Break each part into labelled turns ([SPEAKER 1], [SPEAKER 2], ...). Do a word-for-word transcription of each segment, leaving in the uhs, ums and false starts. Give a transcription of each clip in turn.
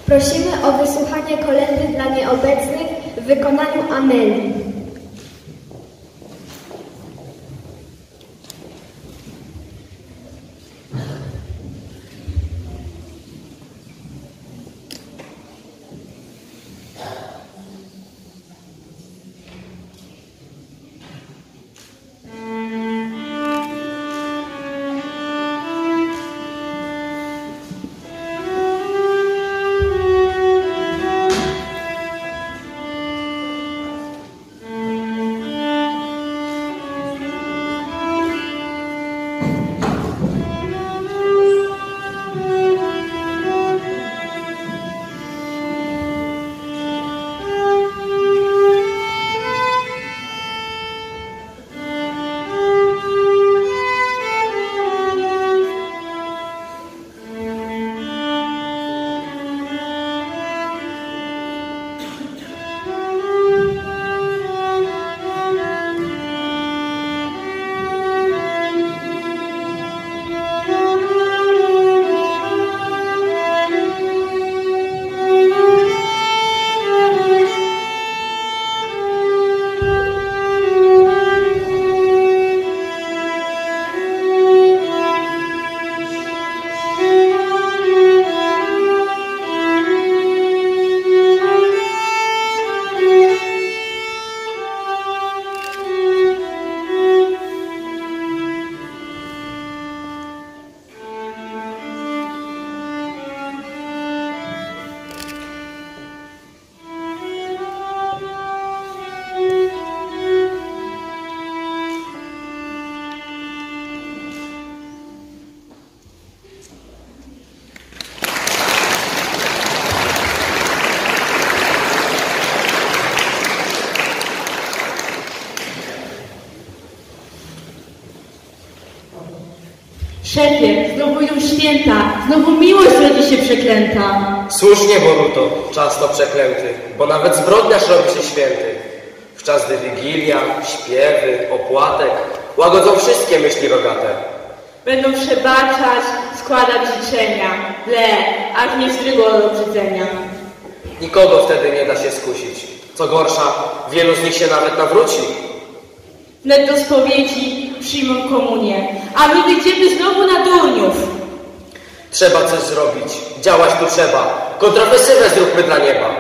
[SPEAKER 1] Prosimy o wysłuchanie kolędy dla nieobecnych w wykonaniu Amelii.
[SPEAKER 2] Szefie, znowu idą święta, znowu miłość rodzi się przeklęta.
[SPEAKER 3] Słusznie, Boruto, czas to przeklęty, bo nawet zbrodniarz robi się święty. W czas, gdy wigilia, śpiewy, opłatek łagodzą wszystkie myśli rogate.
[SPEAKER 2] Będą przebaczać, składać życzenia, ble, aż nie wzdrygło od obrzydzenia.
[SPEAKER 3] Nikogo wtedy nie da się skusić. Co gorsza, wielu z nich się nawet nawróci.
[SPEAKER 2] Wnet do spowiedzi przyjmą komunię, a my wyjdziemy znowu na durniów.
[SPEAKER 3] Trzeba coś zrobić, działać tu trzeba. Kontrofensywę zróbmy dla nieba.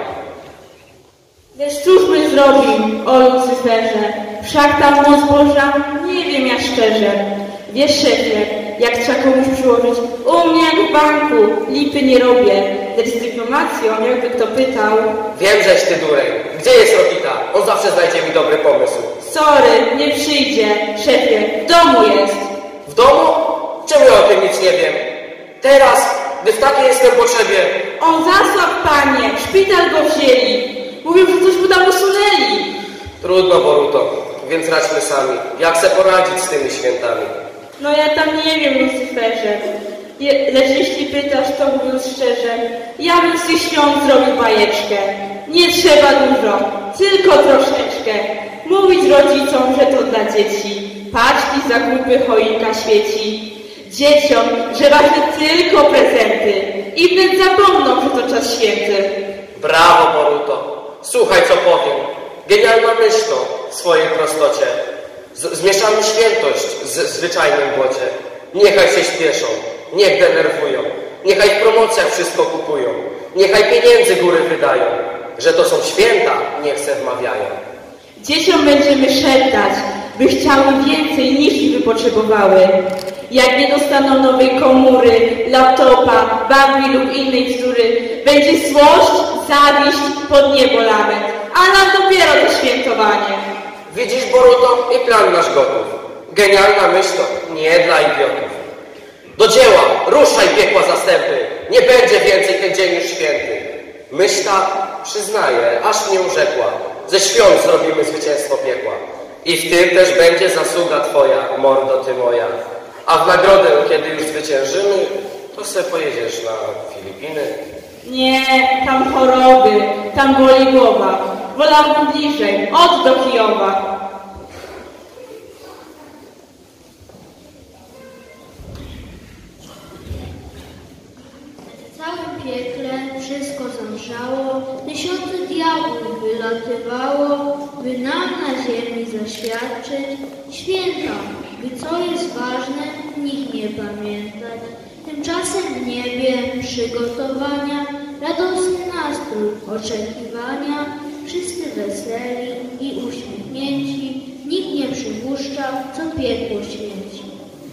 [SPEAKER 2] Lecz cóż my zrobimy, o Lucyferze? Wszak ta moc Boża, nie wiem ja szczerze. Wiesz, szefie, jak trzeba komuś przyłożyć, u mnie jak w banku, lipy nie robię. Lecz z dyplomacją, jakby kto pytał.
[SPEAKER 3] Wiem, żeś ty dureń. Gdzie jest Rokita? On zawsze znajdzie mi dobry pomysł.
[SPEAKER 2] Sorry, nie przyjdzie, szefie, w domu jest.
[SPEAKER 3] W domu? Czemu ja o tym nic nie wiem? Teraz, gdy w takiej jestem potrzebie.
[SPEAKER 2] On zasłabł, panie, w szpital go wzięli. Mówią, że coś mu tam usunęli.
[SPEAKER 3] Trudno, Boruto, więc radźmy sami. Jak se poradzić z tymi świętami?
[SPEAKER 2] No ja tam nie wiem, Lucyferze. Je, lecz jeśli pytasz, to mówiąc szczerze, ja bym z tych świąt zrobił bajeczkę. Nie trzeba dużo, tylko troszeczkę. Mówić rodzicom, że to dla dzieci. Paczki, zakupy, choinka świeci. Dzieciom, że ważne tylko prezenty. I wnet zapomną, że to czas święty.
[SPEAKER 3] Brawo, Boruto. Słuchaj, co powiem. Genialna myśl to w swojej prostocie. Z zmieszamy świętość z zwyczajnym błocie. Niechaj się śpieszą, niech denerwują. Niechaj w promocjach wszystko kupują. Niechaj pieniędzy góry wydają. Że to są święta, niech se wmawiają.
[SPEAKER 2] Dzieciom będziemy szeptać, by chciały więcej niż by potrzebowały. Jak nie dostaną nowej komóry, laptopa, babli lub innej bzdury, będzie złość, zawiść, pod niebo lament, a nam dopiero to świętowanie.
[SPEAKER 3] Widzisz, Boruto, i plan nasz gotów. Genialna myśl to nie dla idiotów. Do dzieła, ruszaj piekła zastępy, nie będzie więcej ten dzień już święty. Myśl ta, przyznaję, aż mnie urzekła. Ze świąt zrobimy zwycięstwo piekła. I w tym też będzie zasługa twoja, mordo ty moja. A w nagrodę, kiedy już zwyciężymy, to se pojedziesz na Filipiny.
[SPEAKER 2] Nie, tam choroby, tam boli głowa. Wolałbym bliżej, od do Kijowa.
[SPEAKER 1] Całym
[SPEAKER 4] piekle wszystko zamrzało, tysiące diabłów wylatywało, by nam na ziemi zaświadczyć święta, by co jest ważne, nikt nie pamiętać. Tymczasem w niebie przygotowania, radosny nastrój oczekiwania, wszyscy weseli i uśmiechnięci, nikt nie przypuszcza, co piekło święci.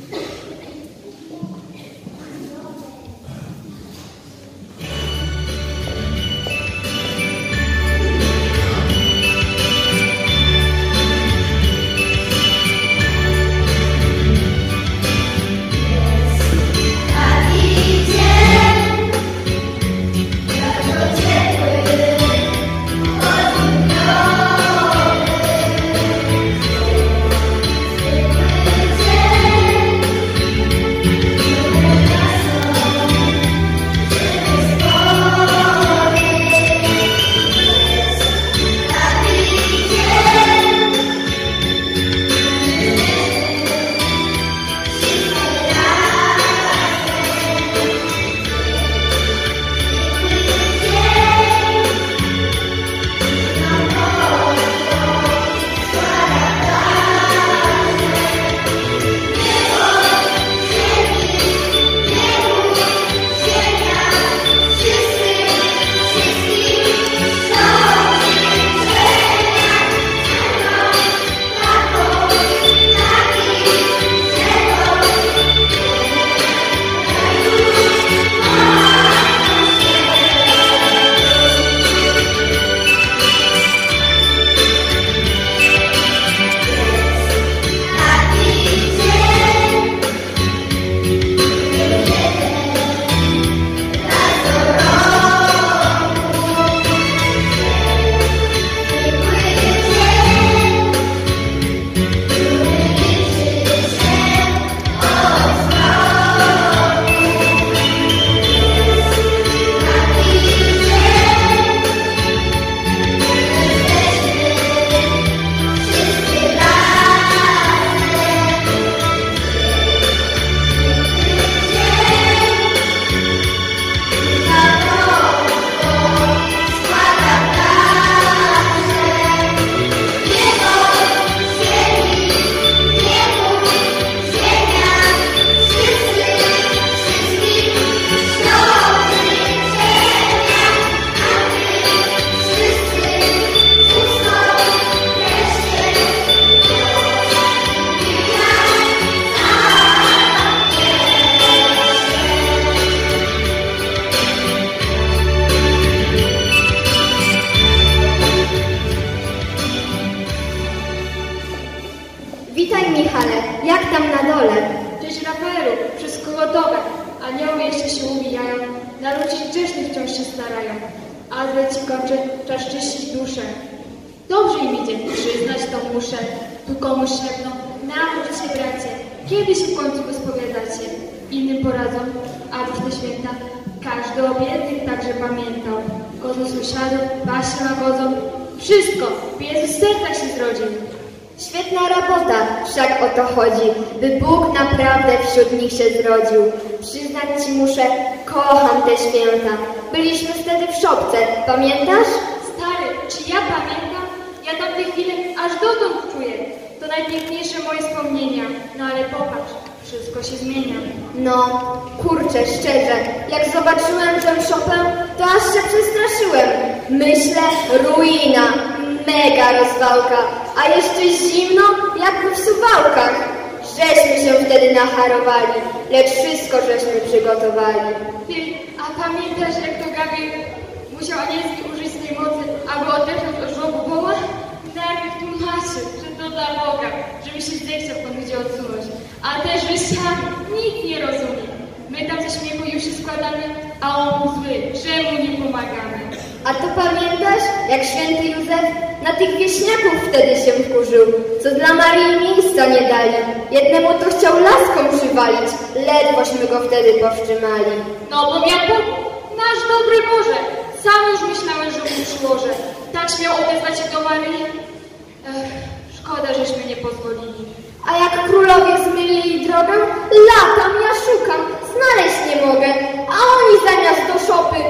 [SPEAKER 1] Witaj, Michale. Jak tam na dole?
[SPEAKER 5] Cześć, Rafaelu. Wszystko gotowe. Anioły jeszcze się umijają. Na ludzi grzesznych wciąż się starają. Adwent ci kończy, czas czyścić duszę. Dobrze im idzie, przyznać to muszę. Tu komuś szepną, nawróć się, bracie. Kiedy się w końcu wyspowiadacie? Innym poradzą, a w te święta każdy o biednych także pamiętał. Godzą sąsiadów, baśnie łagodzą. Wszystko, by Jezus serca się zrodził.
[SPEAKER 1] Świetna robota, wszak o to chodzi, by Bóg naprawdę wśród nich się zrodził. Przyznać ci muszę, kocham te święta. Byliśmy wtedy w szopce, pamiętasz?
[SPEAKER 5] Stary, czy ja pamiętam? Ja tamte chwile aż dotąd czuję. To najpiękniejsze moje wspomnienia. No ale popatrz, wszystko się zmienia.
[SPEAKER 1] No, kurczę, szczerze, jak zobaczyłem tę szopę, to aż się przestraszyłem. Myślę, ruina, mega rozwałka, a jeszcze zimno, jakby w Suwałkach. Żeśmy się wtedy nacharowali, lecz wszystko żeśmy przygotowali.
[SPEAKER 5] Ty, a pamiętasz, jak to Gabriel musiał anielski użyć swej mocy, aby odeprzeć od żłobu woła? Najpierw tłumaczy, że to dla Boga, żeby się zechciał Pan ludzie odsunąć. A też wy sami, nikt nie rozumie. My tam ze śmiechu już się składamy, a on zły, czemu nie pomagamy?
[SPEAKER 1] A to pamiętasz, jak święty Józef na tych wieśniaków wtedy się wkurzył, co dla Marii miejsca nie dali. Jednemu to chciał laską przywalić, ledwośmy go wtedy powstrzymali.
[SPEAKER 5] No bo ja Bóg, nasz dobry Boże, sam już myślałem, że mu przyłożę. Tak śmiał odezwać się do Maryi. Ech, szkoda, żeśmy nie pozwolili.
[SPEAKER 1] A jak królowie zmylili drogę, latam, ja szukam, znaleźć nie mogę, a oni zamiast do szopy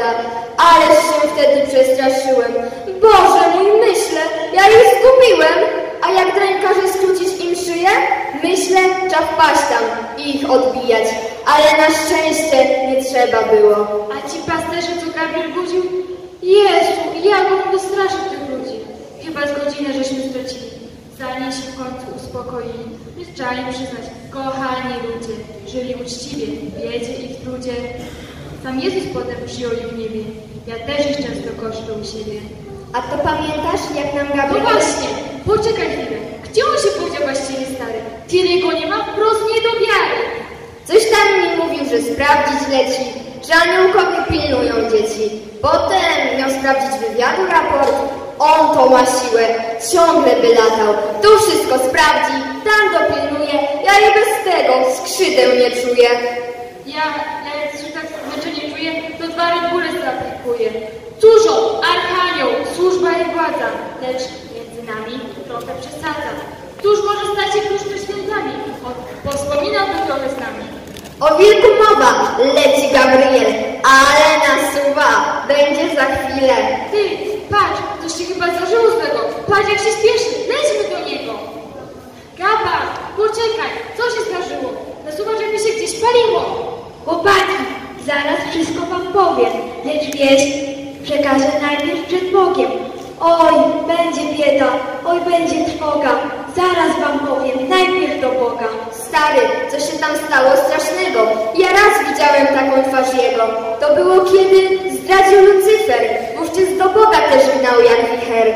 [SPEAKER 1] prawda? Ależ się wtedy przestraszyłem. Boże mój, myślę, ja ich zgubiłem. A jak drańkarze skrócić im szyję? Myślę, trzeba wpaść tam i ich odbijać. Ale na szczęście nie trzeba było.
[SPEAKER 5] A ci pasterze, co Gabriel budził? Jezu, jak on wystraszył tych ludzi. Chyba z godzinę żeśmy stracili. Zanim się w końcu uspokoili, trzeba im przyznać, kochani ludzie, żyli uczciwie, wiedzie i w trudzie. Sam Jezus potem przyjął ich w niebie. Ja też ich często koszczę u siebie.
[SPEAKER 1] A to pamiętasz, jak nam
[SPEAKER 5] No
[SPEAKER 1] Gabriel...
[SPEAKER 5] właśnie, poczekaj chwilę. Gdzie on się podział właściwie, stary? Tyle go nie ma, wprost nie do wiary.
[SPEAKER 1] Coś tam mi mówił, że sprawdzić leci, że aniołkowie pilnują dzieci. Potem miał sprawdzić wywiadu raport. On to ma siłę, ciągle by latał. Tu wszystko sprawdzi, tam dopilnuje. Ja i bez tego skrzydeł nie czuję.
[SPEAKER 5] Ja, ja jak się tak zmęczenie czuję, to dwa Red Bulle zaaplikuję. Cóż on, archanioł, służba i władza, lecz między nami trochę przesadza. Któż może stać się tuż przed świętami? On wspominałby trochę z nami.
[SPEAKER 1] O wilku mowa, leci Gabriel, ale nasuwa, będzie za chwilę.
[SPEAKER 5] Ty, patrz, coś się chyba zdarzyło złego. Patrz jak się spieszy, lećmy do niego. Gaba, poczekaj, co się zdarzyło? Nasuwa, żeby się gdzieś paliło.
[SPEAKER 4] Chłopaki, zaraz wszystko wam powiem, lecz wieść przekażę najpierw przed Bogiem. Oj, będzie bieda, oj, będzie trwoga, zaraz wam powiem, najpierw do Boga.
[SPEAKER 1] Stary, co się tam stało strasznego? Ja raz widziałem taką twarz jego. To było, kiedy zdradził Lucyfer. Wówczas do Boga też gnał jak wicher.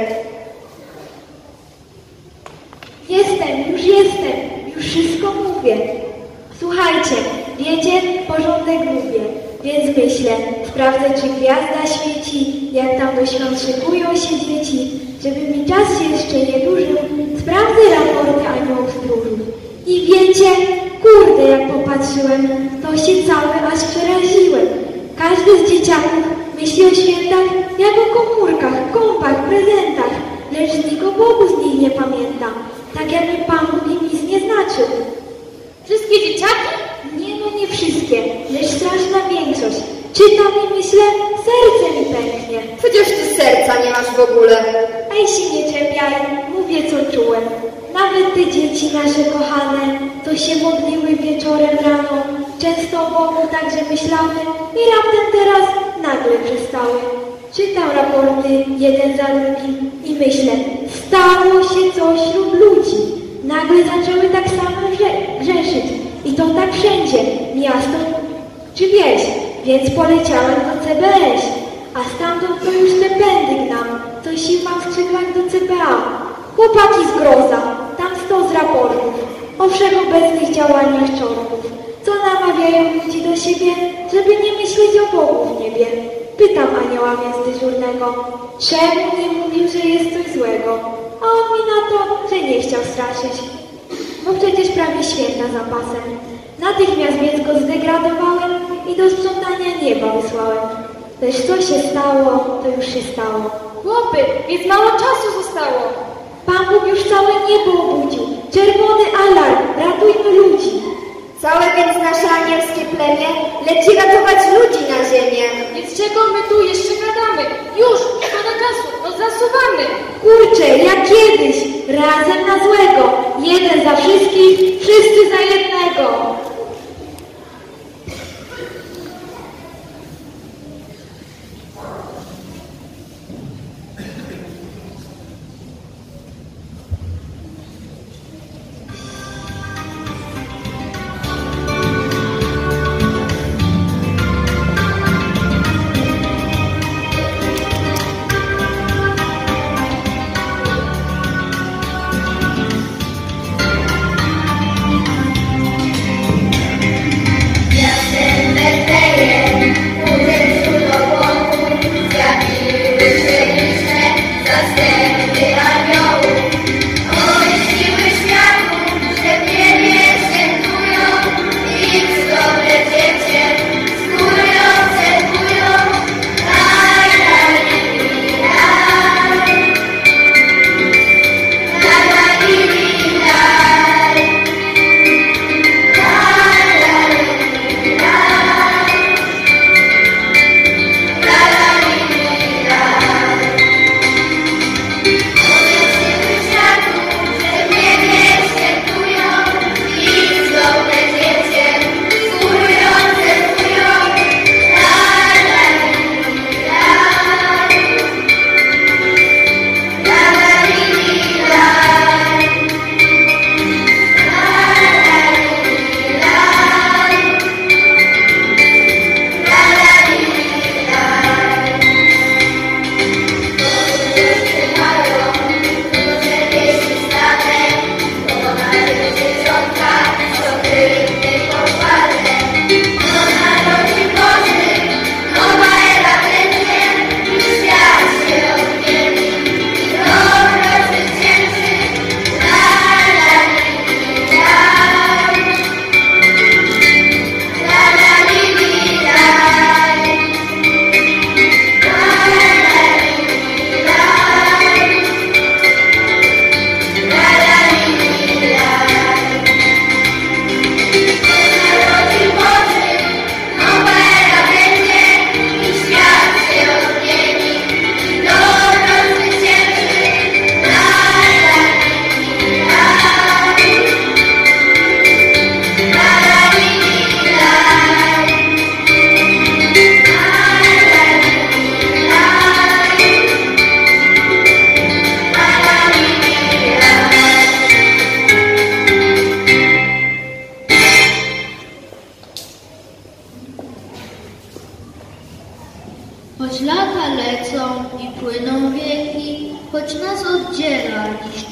[SPEAKER 4] Jestem, już jestem, już wszystko mówię. Słuchajcie, wiecie, porządek lubię, więc myślę, sprawdzę, czy gwiazda świeci, jak tam do świąt szykują się dzieci, żeby mi czas się jeszcze nie dłużył, sprawdzę raporty aniołów stróżów. I wiecie, kurde, jak popatrzyłem, to się cały aż przeraziłem. Każdy z dzieciaków myśli o świętach jak o komórkach, kąpach, prezentach, lecz nikt o Bogu z nich nie pamięta, tak jakby Pan Bóg im nic nie znaczył.
[SPEAKER 5] Wszystkie dzieciaki?
[SPEAKER 4] Nie, no nie wszystkie, lecz straszna większość. Czytam i myślę, serce mi pęknie.
[SPEAKER 1] Przecież ty serca nie masz w ogóle.
[SPEAKER 4] Ej, się nie czepiaj, mówię co czułem. Nawet te dzieci nasze kochane, to się modliły wieczorem rano, często o Bogu także myślały i raptem teraz nagle przestały. Czytam raporty jeden za drugim i myślę, stało się coś wśród ludzi. Nagle zaczęły tak samo grze grzeszyć i to tak wszędzie, miasto czy wieś, więc poleciałem do C B S, a stamtąd to już te pędy gnam, to się mam w skrzydłach do C B A. Chłopaki z groza, tam sto z raportów o wszechobecnych działaniach czorków, co namawiają ludzi do siebie, żeby nie myśleć o Bogu w niebie. Pytam anioła więc dyżurnego, czemu nie mówił, że jest coś złego, a on mi na to, że nie chciał straszyć. Bo przecież prawie święta za pasem. Natychmiast więc go zdegradowałem i do sprzątania nieba wysłałem. Lecz co się stało, to już się stało.
[SPEAKER 5] Chłopy, więc mało czasu zostało.
[SPEAKER 4] Pan Bóg już całe niebo obudził. Czerwony alarm, ratujmy ludzi.
[SPEAKER 1] Całe więc nasze anielskie plemię leci ratować ludzi na ziemię.
[SPEAKER 5] Więc czego my tu jeszcze gadamy? Już, szkoda czasu, no zasuwamy.
[SPEAKER 4] Kurczę, jak kiedyś, razem na złego. Jeden za wszystkich, wszyscy za jednego.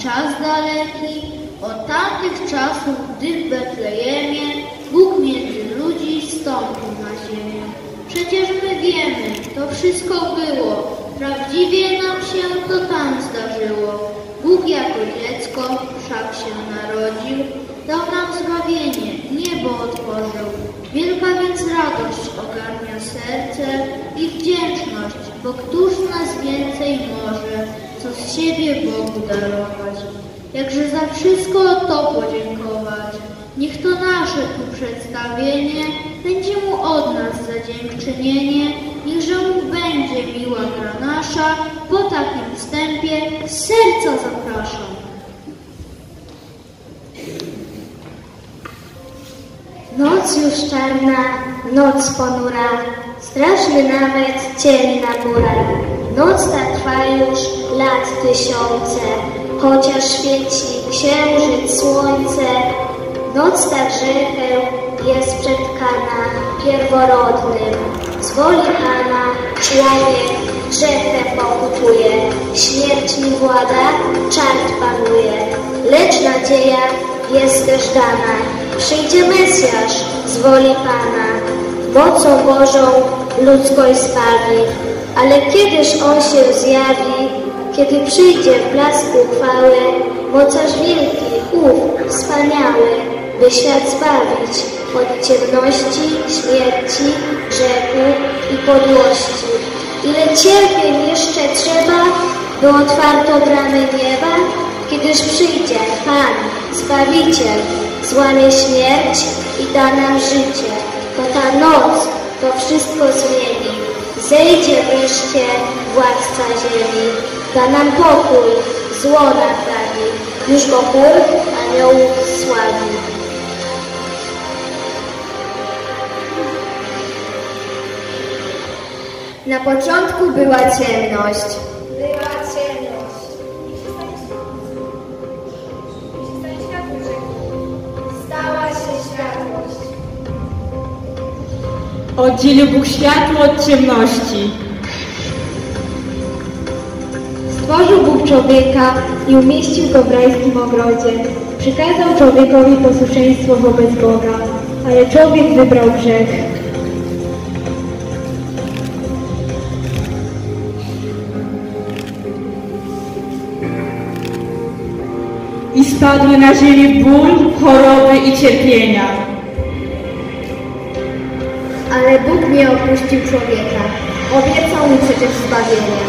[SPEAKER 6] czas daleki, od tamtych czasów, gdy w Betlejemie Bóg między ludzi wstąpił na ziemię. Przecież my wiemy, to wszystko było, prawdziwie nam się to tam zdarzyło. Bóg jako dziecko wszak się narodził, dał nam zbawienie, niebo otworzył. Wielka więc radość ogarnia serce i wdzięczność, bo któż z nas więcej może, co z siebie Bogu darować. Jakże za wszystko to podziękować. Niech to nasze tu przedstawienie będzie mu od nas za dziękczynienie. Niechże mu będzie miła gra nasza. Po takim wstępie z serca zapraszam.
[SPEAKER 4] Noc już czarna, noc ponura, straszny nawet cień na górach. Noc ta trwa już lat tysiące, chociaż świeci księżyc, słońce. Noc ta grzechem jest przetkana pierworodnym. Z woli Pana człowiek grzechem pokutuje, śmierć nim włada, czart panuje. Lecz nadzieja jest też dana, przyjdzie Mesjasz z woli Pana, mocą Bożą ludzkość zbawi. Ale kiedyż On się zjawi, kiedy przyjdzie w blasku chwały, mocarz wielki, ów, wspaniały, by świat zbawić od ciemności, śmierci, grzechu i podłości. Ile cierpień jeszcze trzeba, by otwarto bramy nieba, kiedyż przyjdzie Pan, Zbawiciel, złamie śmierć i da nam życie. To ta noc to wszystko zmieni. Zejdzie wreszcie władca ziemi, da nam pokój, zło naprawi. Już go chór aniołów sławi.
[SPEAKER 1] Na początku była ciemność.
[SPEAKER 7] Była ciemność. Przestań światło rzekł. Stała się światłość.
[SPEAKER 2] Oddzielił Bóg światło od ciemności.
[SPEAKER 4] Stworzył Bóg człowieka i umieścił go w rajskim ogrodzie. Przykazał człowiekowi posłuszeństwo wobec Boga, ale człowiek wybrał grzech.
[SPEAKER 2] I spadły na ziemię ból, choroby i cierpienia.
[SPEAKER 1] Ale Bóg nie opuścił człowieka. Obiecał mu przecież zbawienie.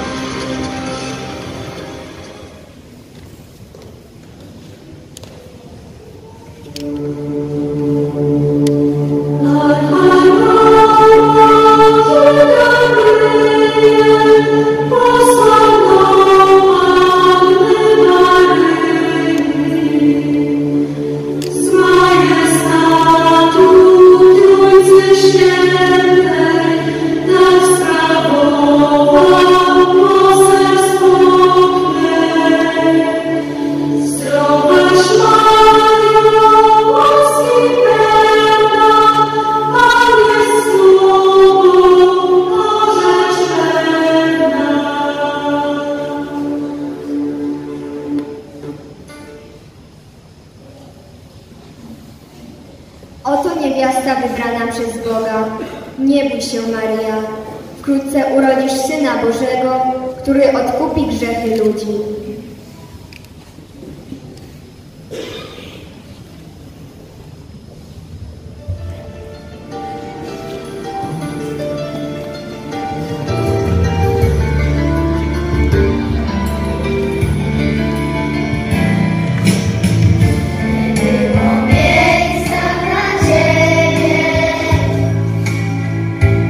[SPEAKER 1] Oto niewiasta wybrana przez Boga. Nie bój się, Maria. Wkrótce urodzisz Syna Bożego, który odkupi grzechy ludzi.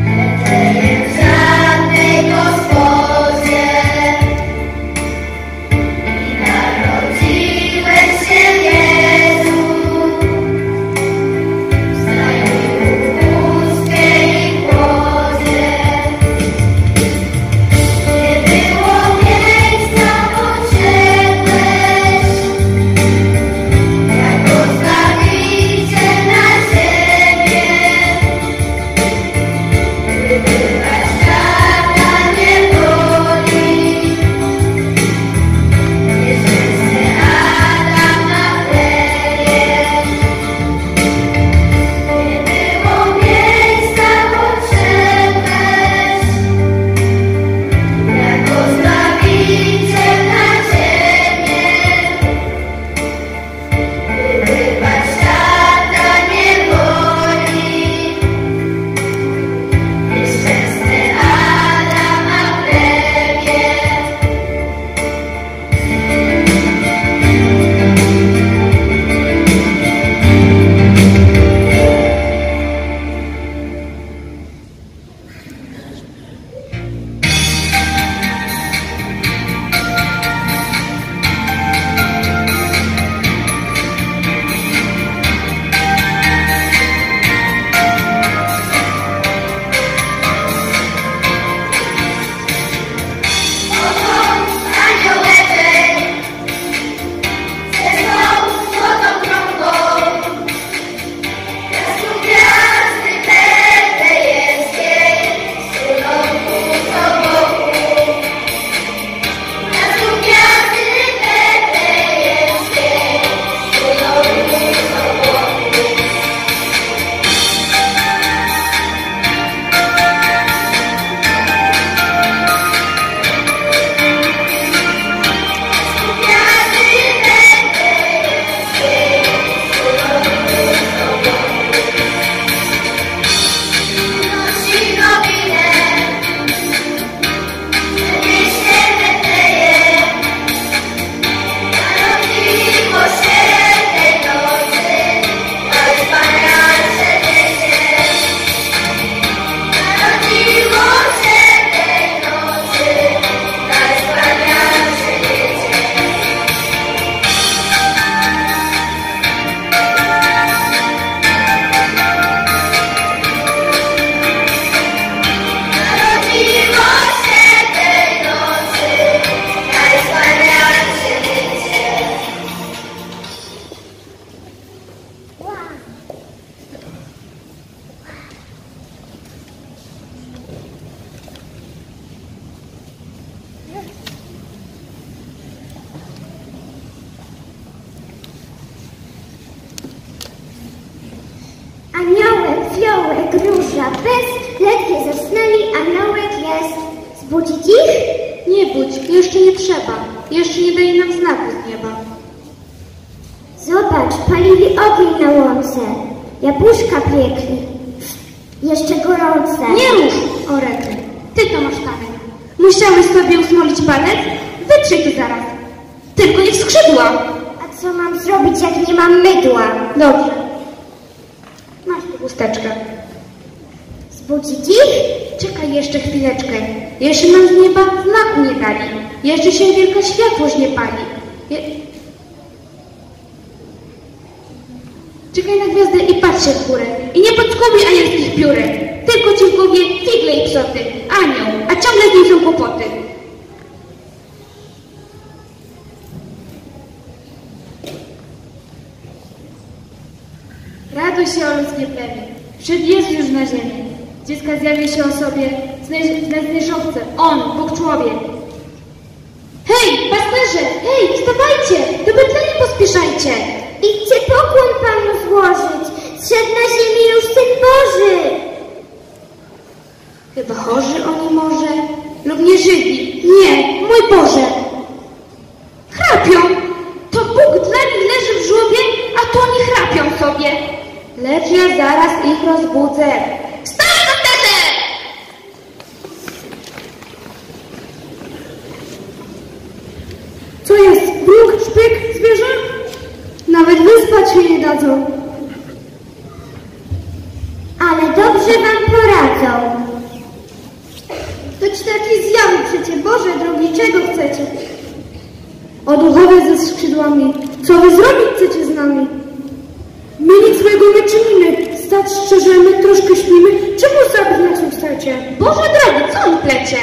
[SPEAKER 7] Żadnej gospodzie
[SPEAKER 8] aniołek róża bez, ledwie zasnęli, aniołek jest. Zbudzić ich?
[SPEAKER 4] Nie budź, jeszcze nie trzeba. Jeszcze nie daje nam znaku z nieba.
[SPEAKER 8] Zobacz, palili ogień na łące. Jabłuszka piekli. Jeszcze gorące.
[SPEAKER 4] Nie rusz, orety. Ty to masz talent. Musiałeś sobie usmolić palec? Wytrzyj to zaraz. Tylko nie w skrzydła.
[SPEAKER 8] A co mam zrobić, jak nie mam mydła?
[SPEAKER 4] Dobrze. Masz tu chusteczkę.
[SPEAKER 8] Zbudzić ich?
[SPEAKER 4] Czekaj jeszcze chwileczkę. Jeszcze nam z nieba znaku nie dali. Jeszcze się wielka światłość nie pali. Je... Czekaj na gwiazdę i patrz się w górę. I nie podskubuj anielskich piórek. Tylko ci w głowie figle i psoty. Anioł, a ciągle z nim są kłopoty.
[SPEAKER 5] Raduj się o ludzkie plemię. Przed Jezus już na ziemi. Dziecka zjawi się o sobie z najznieżowcem. On, Bóg człowiek.
[SPEAKER 4] Hej, pasterze! Hej, wstawajcie! Do Betlejem pospieszajcie!
[SPEAKER 8] Idźcie pokłon Panu złożyć. Zszedł na ziemię już Syn Boży.
[SPEAKER 4] Chyba chorzy oni może? Lub nie żywi? Nie, mój Boże! Chrapią! To Bóg dla nich leży w żłobie, a to oni chrapią sobie. Lecz ja zaraz ich rozbudzę. Wstawaj, pasterze!
[SPEAKER 9] Co jest? Wróg, szpyk, zwierzę? Nawet wyspać się nie dadzą.
[SPEAKER 8] Ale dobrze wam poradzą.
[SPEAKER 9] To ci taki zjawy przecie. Boże drogi, czego chcecie? O duchowie ze skrzydłami, co wy zrobić chcecie z nami? My nic złego nie czynimy. Stać szczerzemy, troszkę śpimy. Czemu zabić nas chcecie?
[SPEAKER 4] Boże drogi, co on plecie?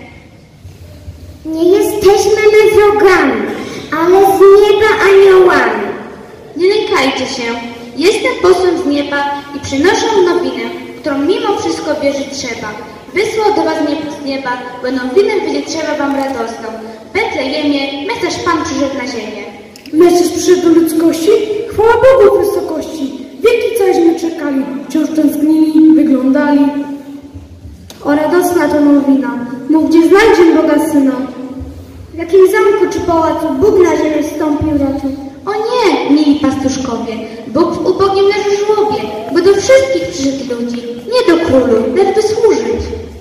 [SPEAKER 8] Nie jesteśmy my wrogami, ale z nieba aniołami.
[SPEAKER 4] Nie lękajcie się. Jestem posłem z nieba i przynoszę nowinę, którą mimo wszystko wierzyć trzeba. Wysłał do was niebo z nieba, bo nowinę będzie trzeba wam radosną. W Betlejemie Mesjasz Pan przyszedł na ziemię.
[SPEAKER 9] Mesjasz przyszedł do ludzkości? Chwała Bogu w wysokości. Wieki cośmy czekali, wciąż tęsknili, wyglądali. O radosna to nowina, mów gdzie znajdziemy Boga Syna. W jakim zamku czy pałacu Bóg na ziemię wstąpił raczej.
[SPEAKER 4] O nie, mili pastuszkowie, Bóg w ubogim leży żłobie, bo do wszystkich przyszedł ludzi, nie do królu, lecz by służyć.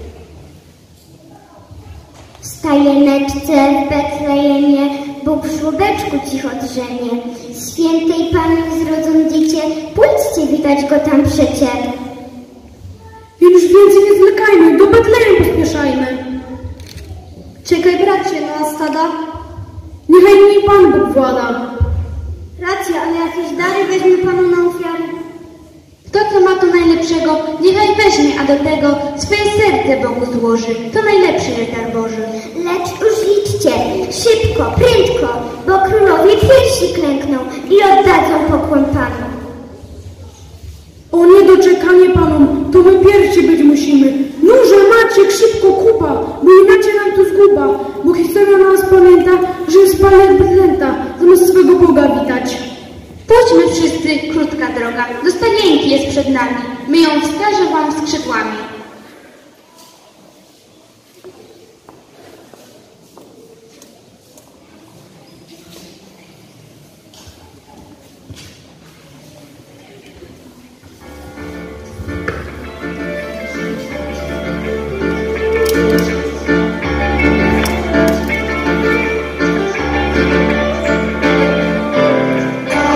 [SPEAKER 8] W stajeneczce w Betlejemie Bóg w żłobeczku cicho drzemie. Świętej Panny zrodzą dziecię, pójdźcie, widać go tam przecie.
[SPEAKER 9] Już więcej nie zwlekajmy, do Betlejem pospieszajmy. Czekaj, bracie, na stada. Niechaj mi Pan Bóg włada.
[SPEAKER 8] Racja, ale jakieś dary weźmie Panu na ofiarę.
[SPEAKER 4] Kto co ma to najlepszego, niechaj weźmie, a do tego swoje serce Bogu złoży. To najlepszy jest dar Boży.
[SPEAKER 8] Lecz już liczcie, szybko, prędko, bo królowie pierwsi klękną i oddadzą pokłon Panu.
[SPEAKER 9] O niedoczekanie Panom, to my pierwsi być musimy. Nurze, Maciek, szybko kupa, bo inaczej nam tu zguba. Bo historia nas pamięta, że spalek Betlenta, zamiast swego Boga witać.
[SPEAKER 4] Pójdźmy wszyscy, krótka droga, do stanienki jest przed nami. My ją wskażę wam skrzydłami.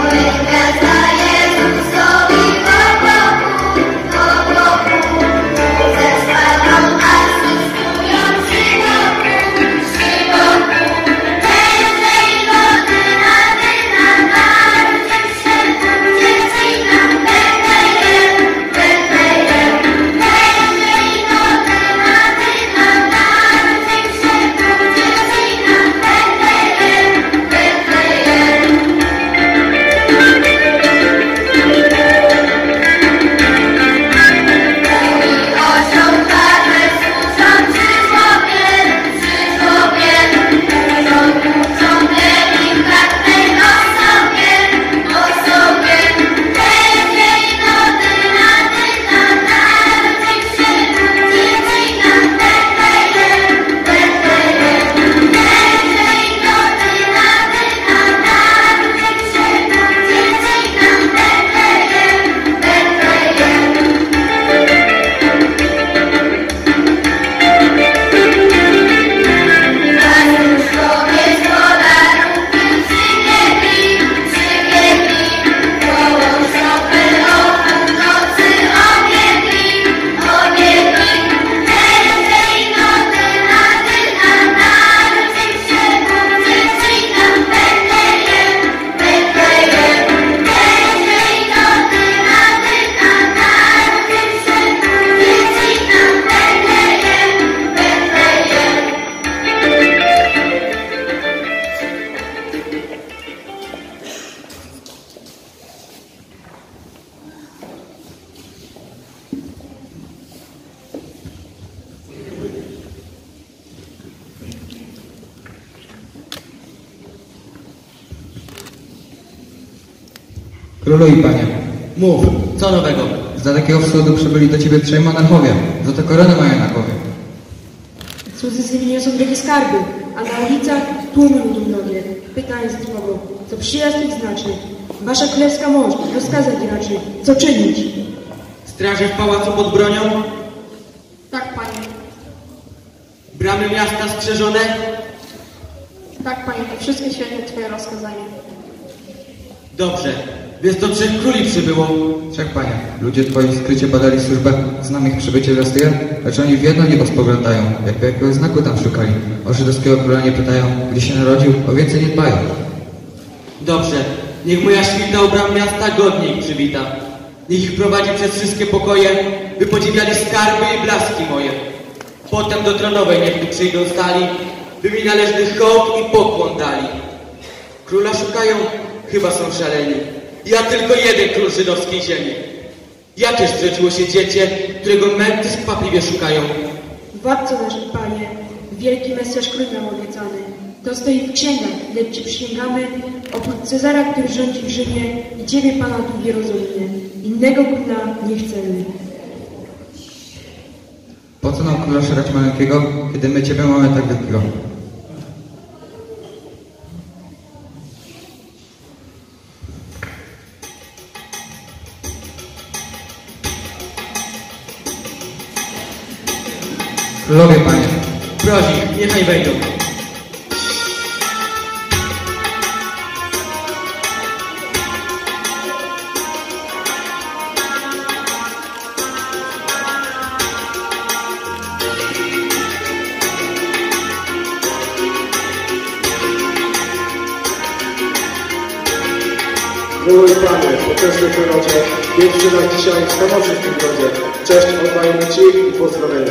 [SPEAKER 7] Jezusowi po boku, po boku.
[SPEAKER 10] Królu i panie.
[SPEAKER 11] Mów, co nowego?
[SPEAKER 10] Z dalekiego wschodu przybyli do ciebie trzej monarchowie. Złote korony mają na głowie.
[SPEAKER 9] Cudzy z nimi niosą wielkie skarby, a na ulicach tłumy ludu mnogie. Pytania znowu, co przyjazd ich znaczy? Wasza królewska mość rozkazać raczej, co czynić?
[SPEAKER 11] Straże w pałacu pod bronią?
[SPEAKER 5] Tak, panie.
[SPEAKER 11] Bramy miasta strzeżone?
[SPEAKER 5] Tak, panie, to wszystkie świetne twoje rozkazanie.
[SPEAKER 11] Dobrze. Więc to trzech króli przybyło.
[SPEAKER 10] Trzech, panie. Ludzie twoi skrycie badali służbę. Znam ich przybycie wiastuję, lecz oni w jedno niebo spoglądają. Jakby jakiegoś znaku tam szukali. O żydowskiego króla nie pytają, gdzie się narodził, o więcej nie dbają.
[SPEAKER 11] Dobrze. Niech moja świta u bram miasta godnie ich przywita. Niech ich prowadzi przez wszystkie pokoje, by podziwiali skarby i blaski moje. Potem do tronowej niech tu przyjdą stali, by mi należny hołd i pokłon dali. Króla szukają, chyba są szaleni. Ja tylko jeden król żydowskiej ziemi. Jakież zrzeciło się dziecię, którego męty skwapliwie szukają?
[SPEAKER 9] Władco nasz, panie, wielki Mesjasz król nam obiecany. To stoi w księgach, lecz ci przysięgamy oprócz Cezara, który rządzi w Rzymie i ciebie, pana, tu w Jerozolimie. Innego króla nie chcemy.
[SPEAKER 10] Po co nam króla szukać maleńkiego, kiedy my ciebie mamy tak wielkiego? Królowie, panie.
[SPEAKER 11] Proś ich, niechaj wejdą.
[SPEAKER 12] Królu i panie, potężny królowie, pierwszy nas dzisiaj stanowczy w tym grodzie. Cześć, oddajemy ci i pozdrowienia.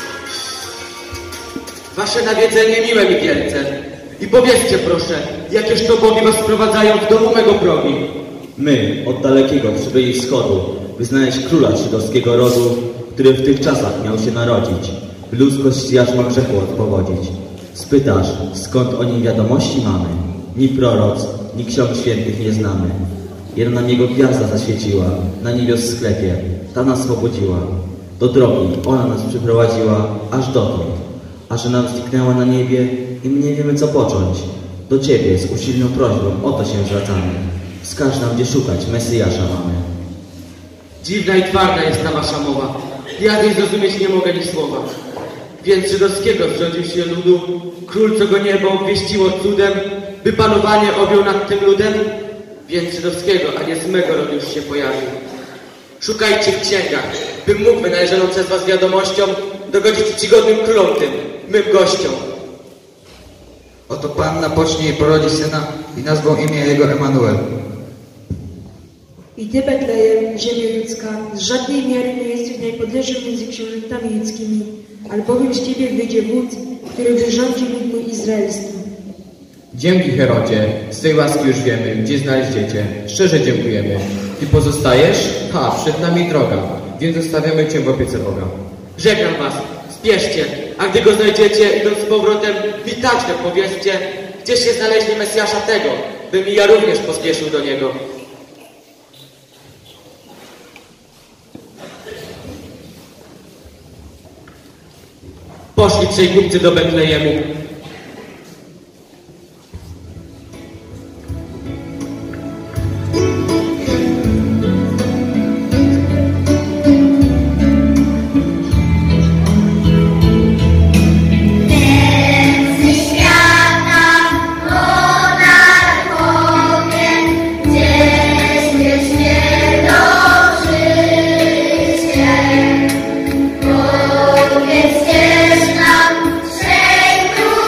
[SPEAKER 11] Wasze nawiedzenie miłe mi wielce. I powiedzcie proszę, jakież to bogi was sprowadzają w domu mego progi?
[SPEAKER 13] My, od dalekiego przybyli wschodu, by znaleźć króla żydowskiego rodu, który w tych czasach miał się narodzić, by ludzkość jarzma grzechu odpowodzić. Spytasz, skąd o nim wiadomości mamy? Ni proroc, ni ksiąg świętych nie znamy. Jedna nam jego gwiazda zaświeciła, na niebios sklepie, ta nas swobodziła. Do drogi ona nas przyprowadziła, aż dotąd. A że nam zniknęła na niebie i my nie wiemy co począć. Do Ciebie z usilną prośbą o to się zwracamy. Wskaż nam, gdzie szukać Mesjasza mamy.
[SPEAKER 11] Dziwna i twarda jest ta wasza mowa. Ja jej zrozumieć nie mogę ni słowa. Więc żydowskiego zrządził się ludu, król, co go niebo obwieściło cudem, by panowanie objął nad tym ludem. Więc żydowskiego, a nie z mego rodu już się pojawił. Szukajcie w księgach, bym mógł wynależoną przez was wiadomością dogodzić czcigodnym królom tym, mym gościom.
[SPEAKER 10] Oto Panna pocznie i porodzi syna i nazwą imię jego Emanuel.
[SPEAKER 9] I ty, Betlejem, ziemio ludzka, z żadnej miary nie jesteś najpodlejszym między książętami ludzkimi, albowiem z ciebie wyjdzie wódz, który wyrządzi lud mój izraelski.
[SPEAKER 14] Dzięki, Herodzie, z tej łaski już wiemy, gdzie znaleźć dziecię. Szczerze dziękujemy. Ty pozostajesz? Ha, przed nami droga, więc zostawiamy cię w opiece Boga.
[SPEAKER 11] Żegnam was, spieszcie, a gdy go znajdziecie, idąc z powrotem, mi także powiedzcie, gdzie się znaleźli Mesjasza tego, bym i ja również pospieszył do niego. Poszli trzej kupcy do Betlejemu.
[SPEAKER 15] Powiedz nam, trzej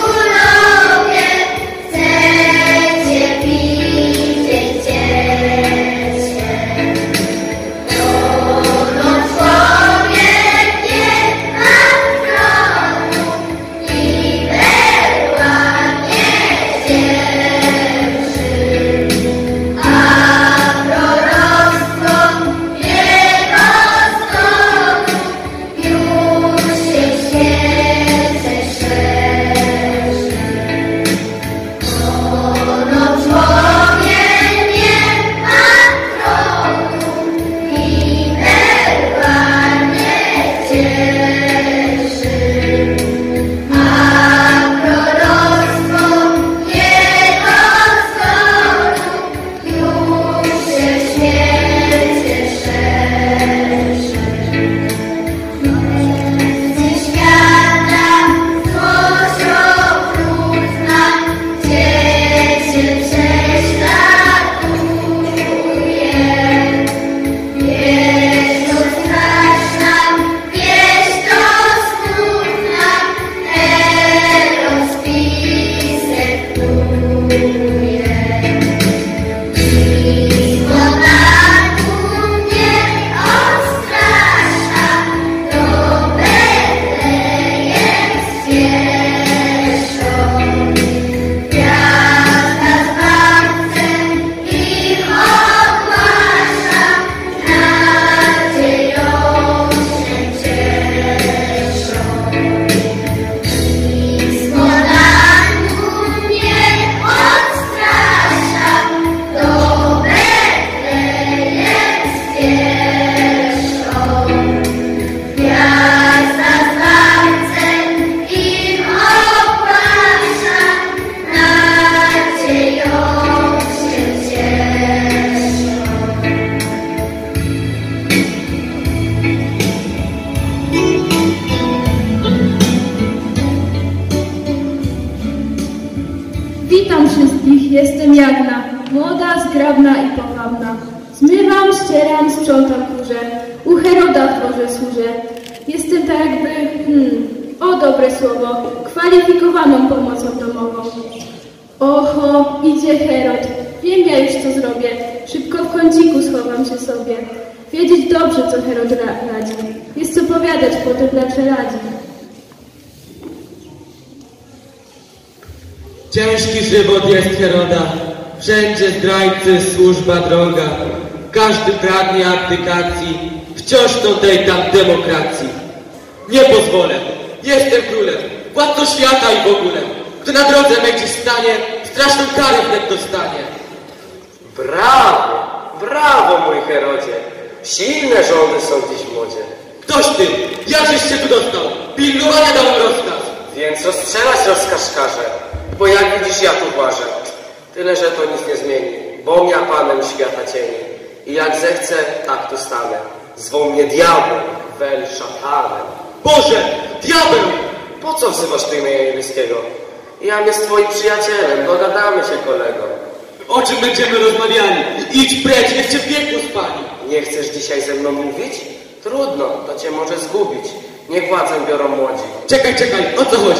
[SPEAKER 9] nacieram, sprzątam kurze. U Heroda w dworze służę. Jestem tak jakby, hmm, o dobre słowo, kwalifikowaną pomocą domową. Oho, idzie Herod. Wiem ja już co zrobię. Szybko w kąciku schowam się sobie. Wiedzieć dobrze, co Herod ra radzi. Jest co powiadać potem dla czeladzi.
[SPEAKER 11] Ciężki żywot jest Heroda. Wszędzie zdrajcy, służba droga. Każdy pragnie abdykacji. Wciąż to tej tam demokracji. Nie pozwolę. Jestem królem. Władcą świata i w ogóle. Kto na drodze mnie gdzieś stanie, straszną karę wnet dostanie.
[SPEAKER 3] Brawo, brawo mój Herodzie. Silne rządy są dziś w modzie.
[SPEAKER 11] Ktoś ty, jakżeś się tu dostał? Pilnowania dał mi rozkaz.
[SPEAKER 3] Więc rozstrzelać rozkaz każe, bo jak widzisz ja tu włażę. Tyle, że to nic nie zmieni, bom ja panem świata cieni. I jak zechcę, tak tu stanę. Zwą mnie diabeł, wel szatanem.
[SPEAKER 11] Boże, diabeł!
[SPEAKER 3] Po co wzywasz tu imienia niebieskiego? Jam jest twoim przyjacielem, dogadamy się, kolego.
[SPEAKER 11] O czym będziemy rozmawiali? Idź precz, niech cię piekło spali.
[SPEAKER 3] Nie chcesz dzisiaj ze mną mówić? Trudno, to cię może zgubić. Niech władzę biorą młodzi.
[SPEAKER 11] Czekaj, czekaj, o co chodzi?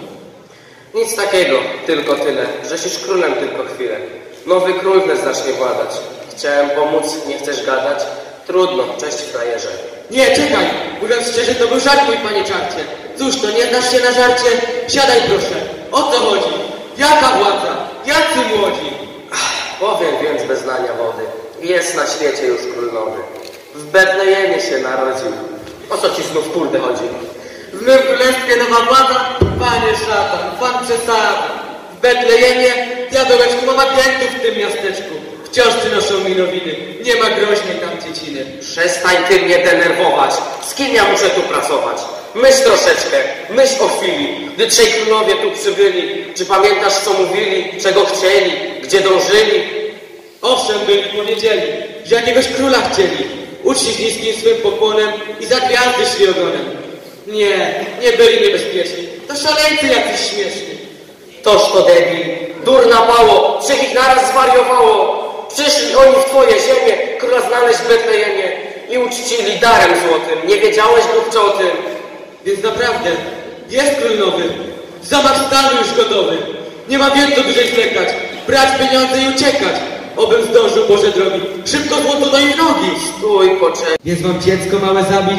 [SPEAKER 3] Nic takiego, tylko tyle, że jesteś królem tylko chwilę. Nowy król wnet zacznie władać. Chciałem pomóc, nie chcesz gadać? Trudno, cześć frajerze.
[SPEAKER 11] Nie, czekaj, mówiąc szczerze, to był żart, mój panie czarcie. Cóż to, nie znasz się na żarcie? Siadaj proszę. O co chodzi? Jaka władza? Jacy młodzi?
[SPEAKER 3] Ach, powiem więc bez znania wody. Jest na świecie już król nowy. W Betlejemie się narodził. O co ci znów kurde chodzi?
[SPEAKER 11] W mym królestwie nowa władza? Panie szatan, pan przesadza. W Betlejemie diabełeczku mam agentów w tym miasteczku. Wciąż przynoszą mi nowiny. Nie ma groźnej tam dzieciny.
[SPEAKER 3] Przestań ty mnie denerwować. Z kim ja muszę tu pracować? Myśl troszeczkę. Myśl o chwili, gdy trzej królowie tu przybyli. Czy pamiętasz, co mówili, czego chcieli, gdzie dążyli?
[SPEAKER 11] Owszem, byli powiedzieli, że jakiegoś króla chcieli. Uczcić niskim swym pokłonem i za gwiazdy szli ogonem. Nie, nie byli niebezpieczni. To szaleńcy jacyś śmieszni.
[SPEAKER 3] Toż to debil. Dur napało, trzech ich naraz zwariowało. Przyszli oni w twoje ziemię, króla znaleźć w Betlejemie i uczcili darem złotym. Nie wiedziałeś głupcze o tym.
[SPEAKER 11] Więc naprawdę, jest król nowy. Zamach stanu już gotowy. Nie ma więcej dłużej zwlekać. Brać pieniądze i uciekać. Obym zdążył, Boże drogi. Szybko złoto do ich nogi.
[SPEAKER 3] Stój, poczekaj.
[SPEAKER 11] Więc mam dziecko małe zabić.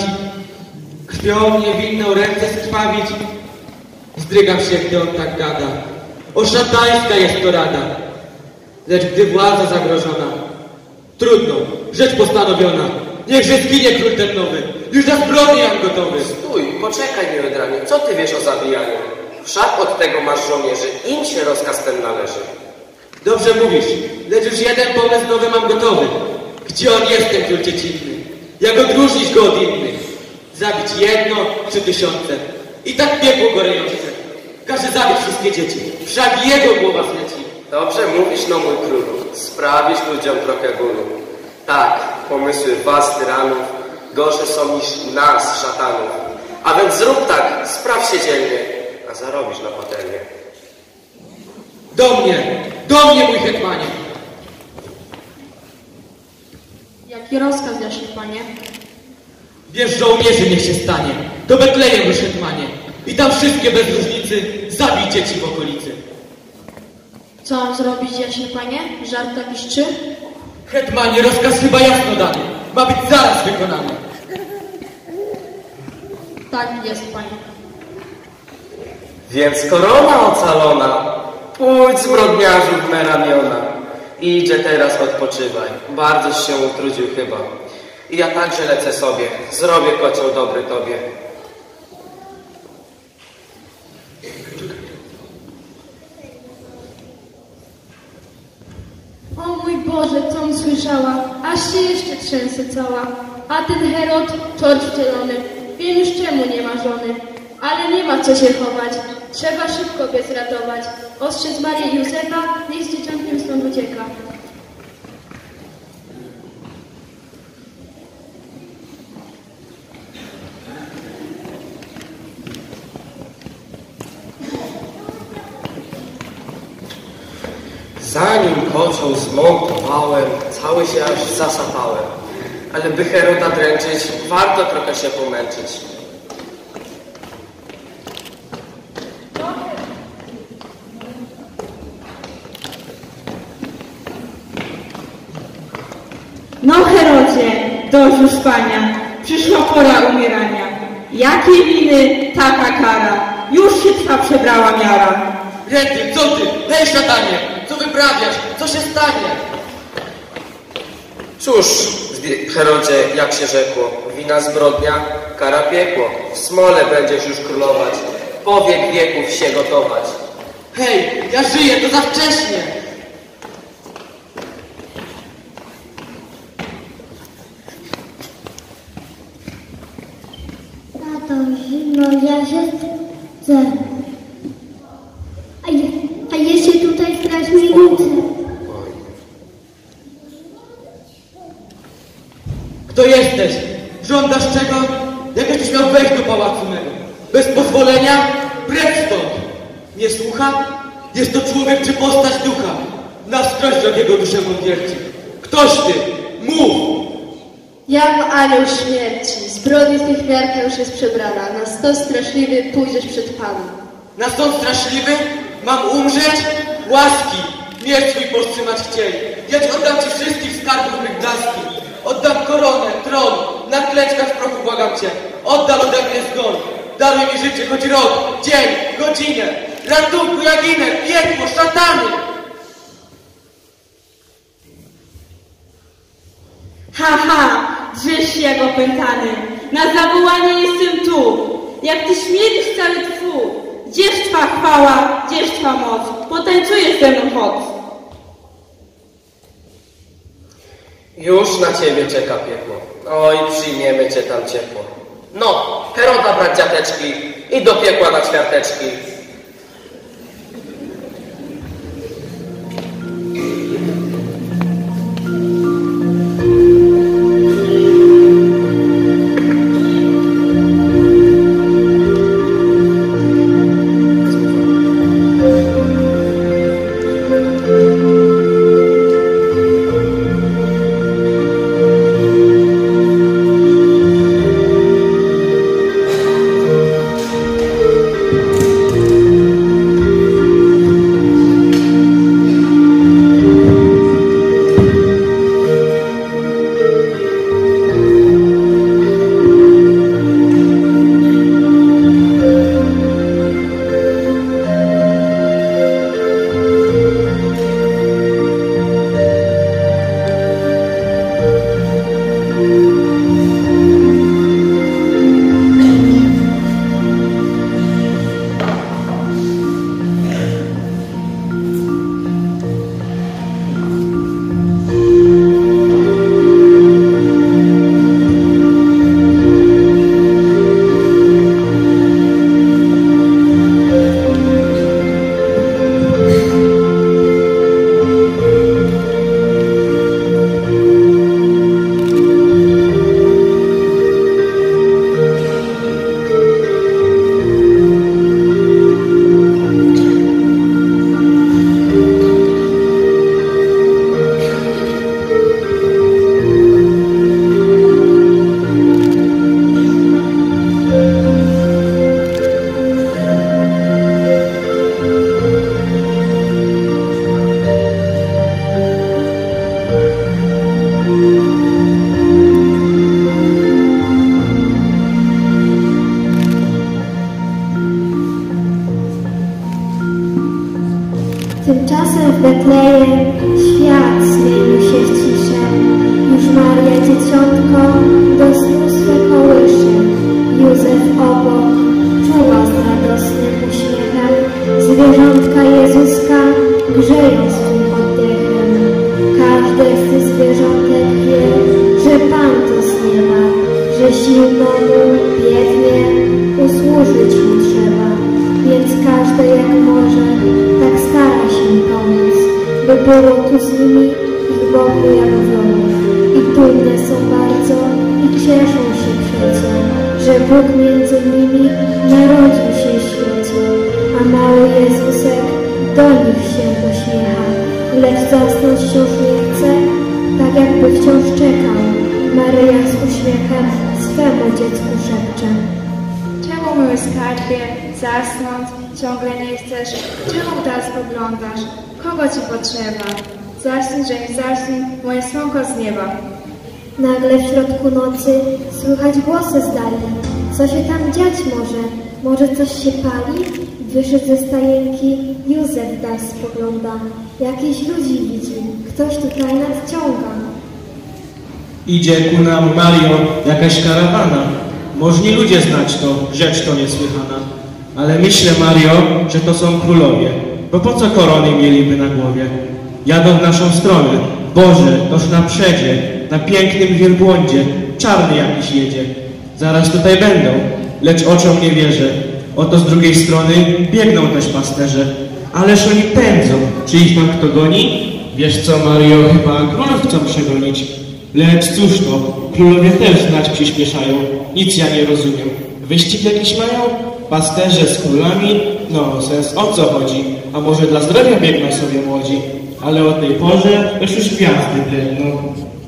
[SPEAKER 11] Krwią niewinną ręce skrwawić. Zdrygam się, gdy on tak gada. O szatańska jest to rada. Lecz gdy władza zagrożona, trudno, rzecz postanowiona. Niechże zginie król ten nowy. Już na zbrodnię jak gotowy.
[SPEAKER 3] Stój, poczekaj, miodranie. Co ty wiesz o zabijaniu? Wszak od tego masz żołnierzy. Im się rozkaz ten należy.
[SPEAKER 11] Dobrze mówisz, lecz już jeden pomysł nowy mam gotowy. Gdzie on jest, ten król dziecinny? Jak odróżnić go od innych? Zabić jedno czy tysiące? I tak piekło gorejące. Każe zabić wszystkie dzieci. Wszak jego głowa zleci.
[SPEAKER 3] Dobrze mówisz, no mój królu. Sprawisz ludziom trochę bólu. Tak, pomysły was, tyranów, gorsze są niż nas, szatanów. A więc zrób tak, spraw się dzielnie, a zarobisz na patelnię.
[SPEAKER 11] Do mnie, do mnie, mój hetmanie.
[SPEAKER 5] Jaki rozkaz, jaśnie panie?
[SPEAKER 11] Bierz żołnierzy, niech się stanie. Do Betlejem, mój hetmanie. I tam wszystkie bez różnicy zabij dzieci w okolicy.
[SPEAKER 5] Co mam zrobić, jaśnie panie? Żart jakiś czy?
[SPEAKER 11] Hetmanie, rozkaz chyba jasno dany. Ma być zaraz wykonany.
[SPEAKER 5] Tak jest, panie.
[SPEAKER 3] Więc korona ocalona, pójdź zbrodniarzu w me ramiona. Idzie teraz odpoczywaj, bardzo się utrudził chyba. I ja także lecę sobie, zrobię kocioł dobry tobie.
[SPEAKER 9] O mój Boże, com słyszała, aż się jeszcze trzęsę cała. A ten Herod, czort wcielony, wiem już czemu nie ma żony. Ale nie ma co się chować, trzeba szybko biec ratować. Ostrzec Marię i Józefa, niech z dzieciątkiem stąd ucieka.
[SPEAKER 3] Zanim kocioł zmontowałem, cały się aż zasapałem. Ale by Heroda dręczyć, warto trochę się pomęczyć.
[SPEAKER 2] No Herodzie, dość już spania, przyszła pora umierania. Jakie winy, taka kara, już się trwa przebrała miara.
[SPEAKER 11] Rety, co ty? Hej, szatanie! Co wyprawiasz? Co się stanie?
[SPEAKER 3] Cóż, Herodzie, jak się rzekło, wina zbrodnia, kara piekło. W smole będziesz już królować, po wiek wieków się gotować.
[SPEAKER 11] Hej, ja żyję, to za wcześnie!
[SPEAKER 8] Tato, zimno, ja się chcę. A ja, a ja się tutaj strasznie nudzę.
[SPEAKER 11] Kto jesteś? Żądasz czego? Jak byś miał wejść do pałacu mego? Bez pozwolenia? Precz stąd! Nie słucha? Jest to człowiek czy postać ducha? Na wskroś drogiego duszę mądiercy. Ktoś ty! Mów!
[SPEAKER 1] Jam anioł śmierci, zbrodni tych miarka już jest przebrana. Na stos straszliwy pójdziesz przed Panem.
[SPEAKER 11] Na sąd straszliwy? Mam umrzeć? Łaski! Miecz swój powstrzymać chcieli. Ja ci oddam ci wszystkich skarbów mych blaski. Oddam koronę, tron, na klęczkach w prochu błagam cię. Oddal ode mnie zgon. Daruj mi życie, choć rok, dzień, godzinę. Ratunku, ja ginę, piekło, szatany!
[SPEAKER 2] Ha, ha, drzesz się jak opętany. Na zawołanie jestem tu. Jak ty śmierdzisz cały twu. Gdzież twa chwała, gdzież twa moc? Potańcujesz ze mną choć.
[SPEAKER 3] Już na ciebie czeka piekło. Oj, przyjmiemy cię tam ciepło. No, Heroda brać dziateczki i do piekła na ćwiarteczki.
[SPEAKER 8] Tymczasem w Betlejem świat zmienił się w ciszę. Już Maria dzieciątko do snu swe kołysze. Józef obok czuwa z radosnym uśmiechem. Zwierzątka Jezuska grzeją swym oddechem. Każde z tych zwierzątek wie, że Pan to z nieba, że silnemu, biednie usłużyć mu trzeba. Więc każdy jak może, tak stara się pomóc, by było tu z nimi ich Bogu jak wrogów. I dumne są bardzo i cieszą się przecie, że Bóg między nimi narodził się w świecie. A mały Jezusek do nich się uśmiecha, lecz zasnąć wciąż nie chce, tak jakby wciąż czekał. Maryja swemu dziecku szepcze.
[SPEAKER 5] Czemu, miły skarbie, zasnąć ciągle nie chcesz? Czemu teraz poglądasz? Kogo ci potrzeba? Zaśnij, że mi zaśnij moje słonko z nieba.
[SPEAKER 8] Nagle w środku nocy słychać głosy z dali. Co się tam dziać może? Może coś się pali? Wyszedł ze stajenki, Józef dal spogląda. Jakichś ludzi widzi, ktoś tutaj nadciąga.
[SPEAKER 15] Idzie ku nam, Mario, jakaś karawana. Możni ludzie znać to, rzecz to niesłychana. Ale myślę, Mario, że to są królowie, bo po co korony mieliby na głowie? Jadą w naszą stronę. Boże, toż na przedzie, na pięknym wielbłądzie, czarny jakiś jedzie. Zaraz tutaj będą, lecz oczom nie wierzę. Oto z drugiej strony biegną też pasterze. Ależ oni pędzą. Czy ich tam kto goni? Wiesz co, Mario, chyba królów chcą przegonić. Lecz cóż to, królowie też znać przyspieszają. Nic ja nie rozumiem. Wyścig jakiś mają? Pasterze z królami? No, sens o co chodzi? A może dla zdrowia biegną sobie młodzi? Ale o tej porze już już gwiazdy bledną.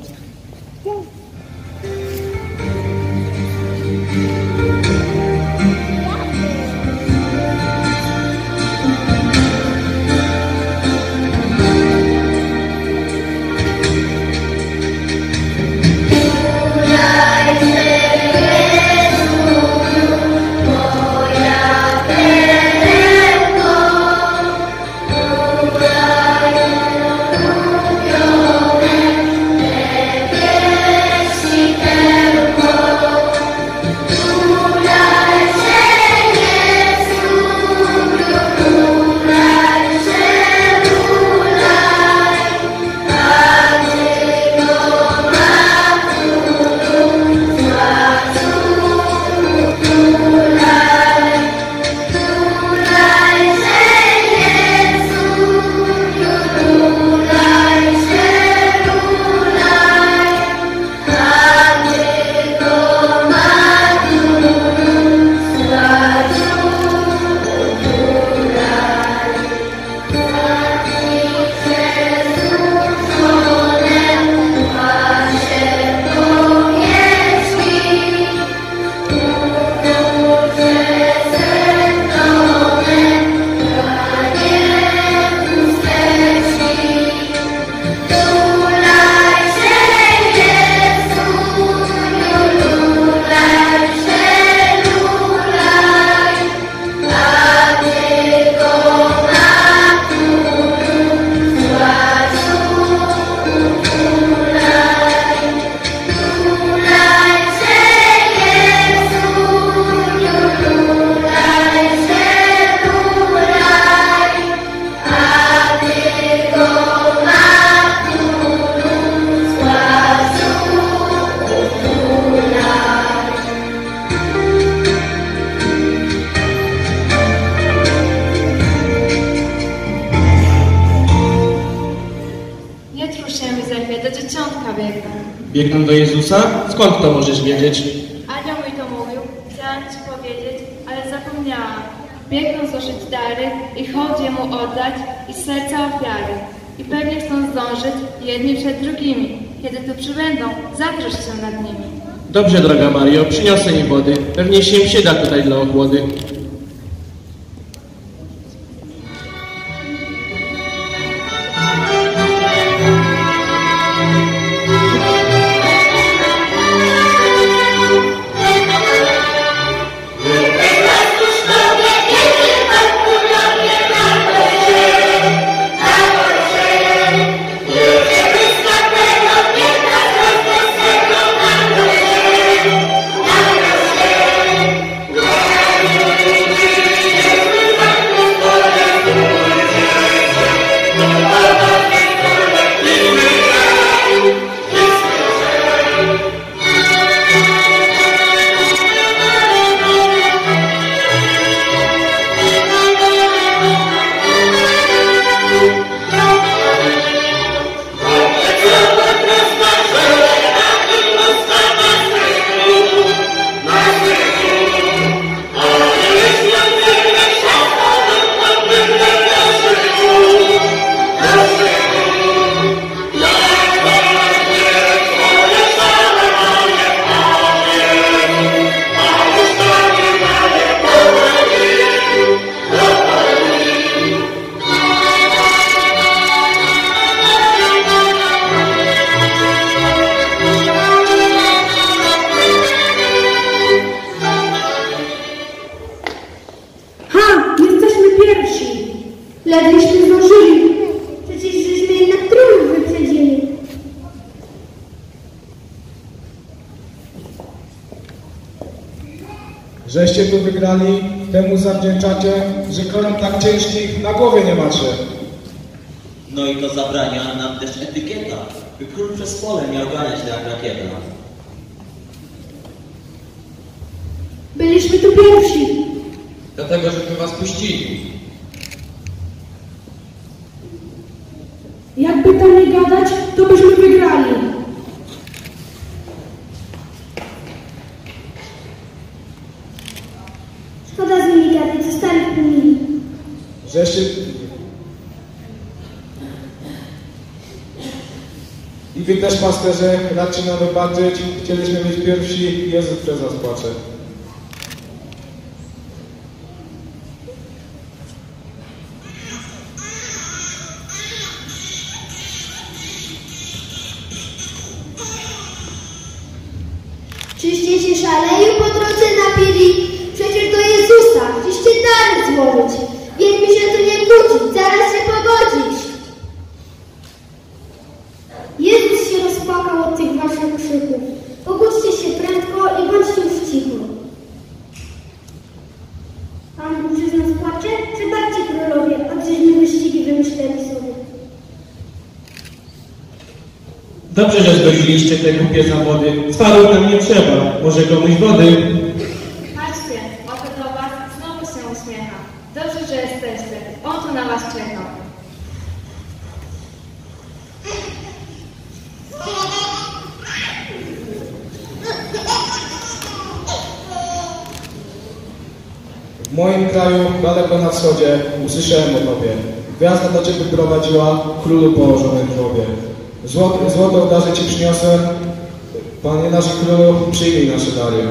[SPEAKER 15] Biegną do Jezusa? Skąd to możesz wiedzieć?
[SPEAKER 5] Anioł mi to mówił, chciałam ci powiedzieć, ale zapomniałam. Biegną złożyć dary i hołd jemu oddać i z serca ofiary. I pewnie chcą zdążyć jedni przed drugimi. Kiedy tu przybędą, zatrosz się nad nimi.
[SPEAKER 15] Dobrze, droga Mario, przyniosę im wody. Pewnie się im przyda tutaj dla ochłody.
[SPEAKER 16] Thank you.
[SPEAKER 12] Żeście tu wygrali, temu zawdzięczacie, że koron tak ciężkich na głowie nie macie.
[SPEAKER 13] No i to zabrania nam też etykieta, by król przez pole miał ganiać jak rakieta.
[SPEAKER 9] Byliśmy tu pierwsi.
[SPEAKER 14] Dlatego, żeśmy was puścili.
[SPEAKER 9] Jakby tam nie gadać, to byśmy wygrali.
[SPEAKER 8] Szkoda z nimi gadać, zostali w mili.
[SPEAKER 12] Żeście... I wy też, pasterze, radźcie nam wybaczyć. Chcieliśmy być pierwsi, Jezus przez nas płacze.
[SPEAKER 1] Czyście się szaleju po drodze napili? Przecież do Jezusa chcieliście dary złożyć. Więc mi się tu nie kłócić, zaraz się pogodzić.
[SPEAKER 8] Jezus się rozpłakał od tych waszych krzyków. Pogódźcie się prędko i bądźcie już cicho. Pan Bóg przez nas płacze? Przebaczcie królowie, a żeśmy wyścigi wymyśleli sobie.
[SPEAKER 15] Dobrze, że zgodziliście te głupie zawody. Cwarów nam nie trzeba. Może komuś wody?
[SPEAKER 5] Patrzcie, oto do was znowu się uśmiecha. Dobrze, że jesteście. On tu na was czekał.
[SPEAKER 12] W moim kraju, daleko na wschodzie, usłyszałem o tobie. Gwiazda do ciebie prowadziła, królu położony w grobie. Złoto, złoto w darze ci przyniosłem. Panie nasz królu, przyjmij nasze dary.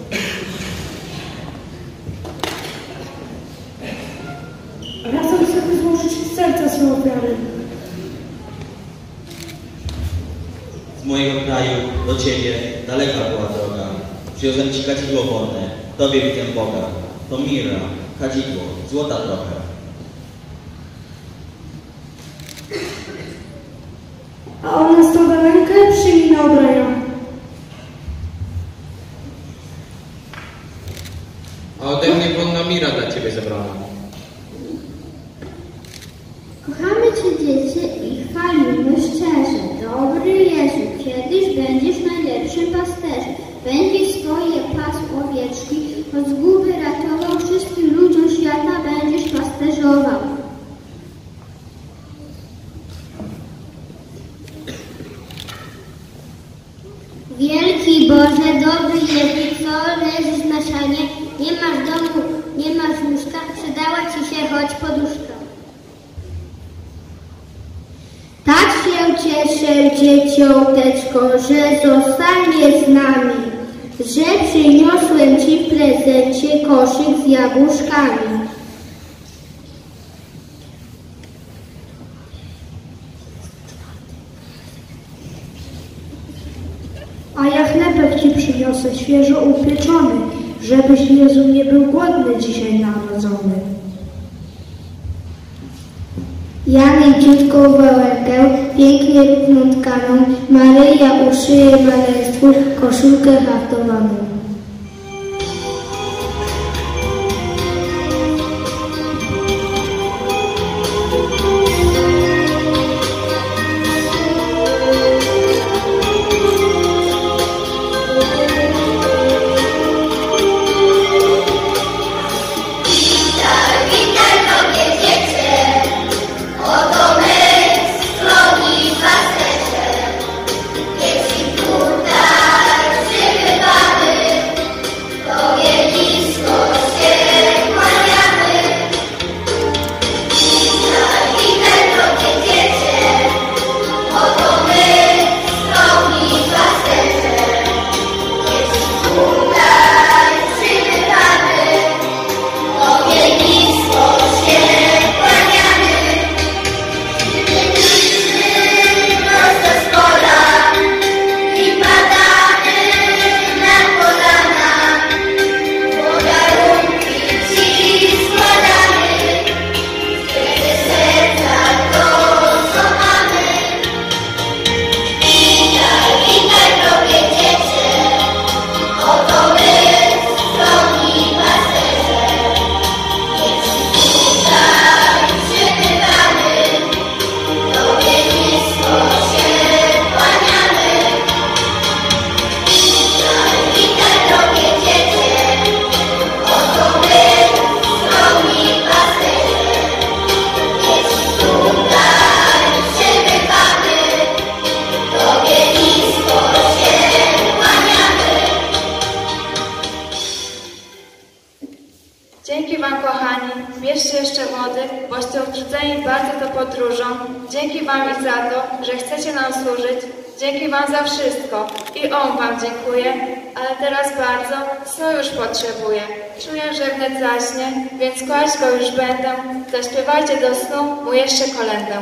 [SPEAKER 9] Razem sobie złożyć z serca swe ofiary.
[SPEAKER 13] Z mojego kraju do ciebie daleka była droga. Przywiozłem ci kadzidło wodne, tobie widzę Boga. To mirra, kadzidło, złota trochę.
[SPEAKER 9] A ona stąd rękę przyjmij na obrania.
[SPEAKER 14] A ode mnie wonna mira dla ciebie zabrana.
[SPEAKER 6] Kochamy Cię, dziecię, i chwalimy szczerze. Dobry Jezu, kiedyś będziesz najlepszym pasterzem. Będziesz swoje pasmo owieczki od zguby ratował, wszystkim ludziom świata będziesz pasterzował. Wielki Boże, dobry Jezu, co leżysz na szanie, nie masz domu, nie masz łóżka, przydała Ci się choć poduszka. Tak się cieszę, dzieciąteczko, że zostaniesz z nami, że przyniosłem Ci w prezencie koszyk z jabłuszkami.
[SPEAKER 9] A ja chlebek Ci przyniosę, świeżo upieczony, żebyś, Jezu, nie był głodny dzisiaj narodzony.
[SPEAKER 6] Ja mięciutką wełękę, pięknie równą tkaną, Maryja uszyje maleństwu koszulkę haftowaną.
[SPEAKER 7] Dzieci tutaj przybywamy.
[SPEAKER 5] bierzcie jeszcze wody, boście odrzuceni bardzo to podróżą. Dzięki wam i za to, że chcecie nam służyć. Dzięki wam za wszystko i on wam dziękuję, ale teraz bardzo snu już potrzebuję. Czuję, że wnet zaśnie, więc kłaść go już będę. Zaśpiewajcie do snu mu jeszcze kolędę.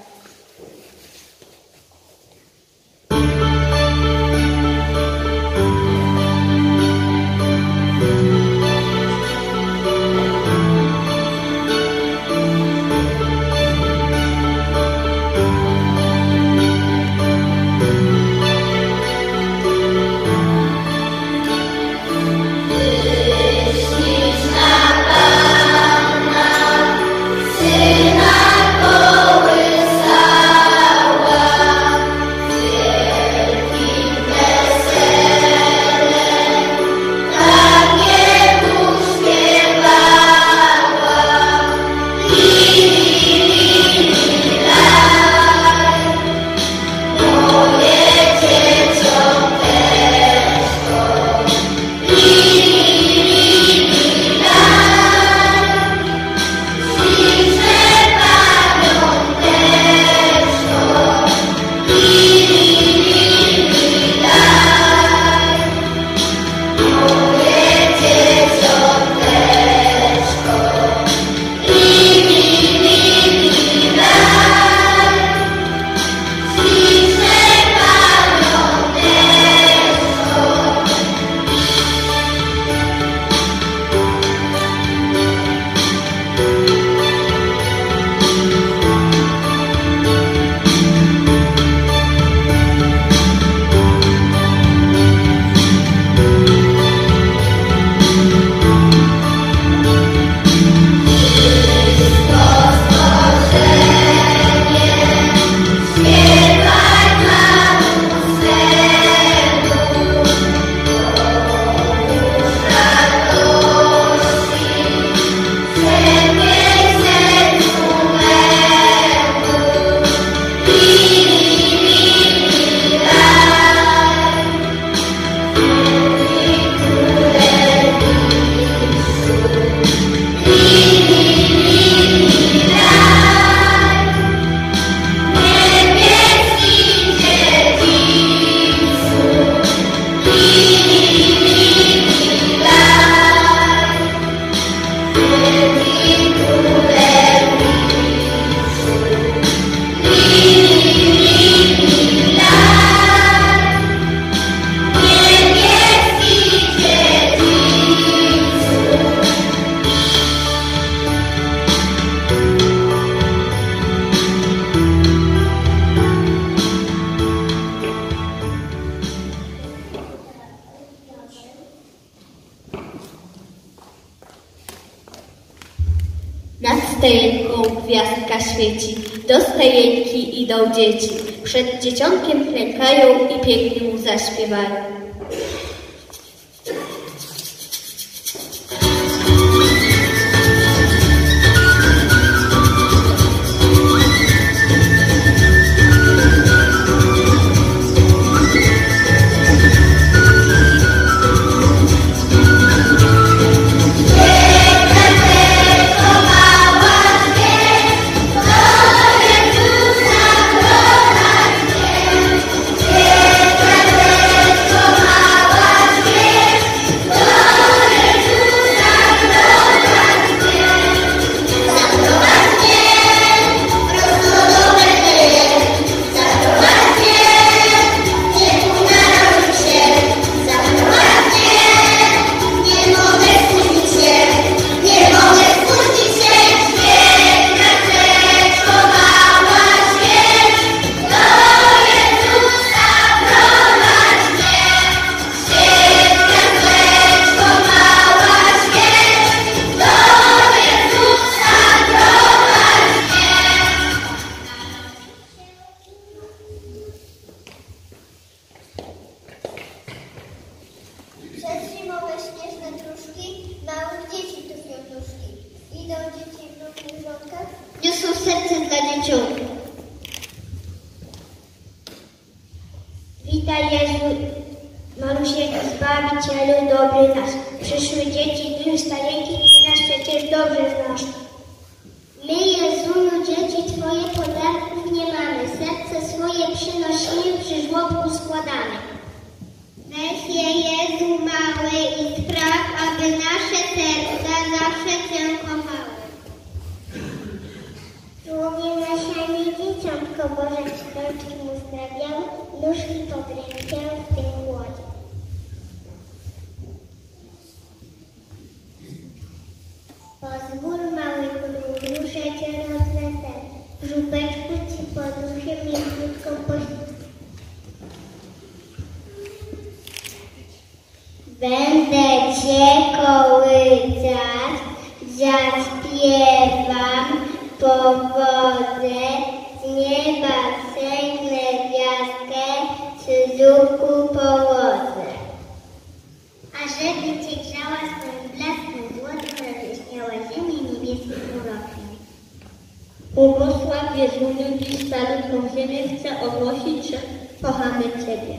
[SPEAKER 6] Nad stajenką gwiazdka świeci, do stajenki idą dzieci. Przed dzieciątkiem klękają i pięknie mu zaśpiewają.
[SPEAKER 16] Niosą serce dla dzieciątka. Witaj, Jezu, Malusieńki. Zbawicielu dobry nasz, przyszłe dzieci, gdy stajenki, Ty nas przecież dobrze znasz. My, Jezuniu, dzieci Twoje, podarków nie mamy, serce swoje przynosimy, przy żłobku składamy. Weź je, Jezu mały, i spraw, aby nasze serca zawsze Cię kochały. Dłonie naszami dzieciątko Boże, rączki mu sprawiały, nóżki pod rękę w tym głodzie. Pozwól, mały królu, duszę Cię rozwesel, w żubeczku Ci poduszę mięciutką pościg. Będę Cię kołysać, zaśpiewam po wodę, z nieba sęgnę gwiazdkę, przy zuchu położę. A żeby Cię grzała swoim blaskiem złotym, rozjaśniała ziemię niebieskim urokiem. Błogosław Jezuniu, dziś salutną ziemię chcę ogłosić, że kochamy Ciebie.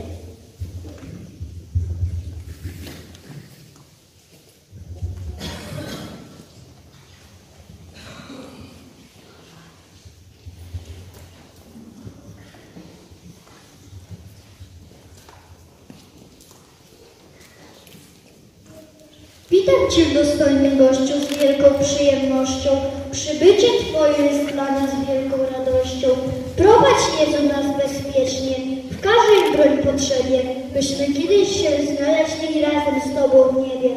[SPEAKER 4] Witam Cię, dostojny gościu, z wielką przyjemnością. Przybycie Twoje jest dla nas wielką radością. Prowadź, Jezu, nas bezpiecznie, w każdej broń potrzebie, byśmy kiedyś się znaleźli razem z Tobą w niebie.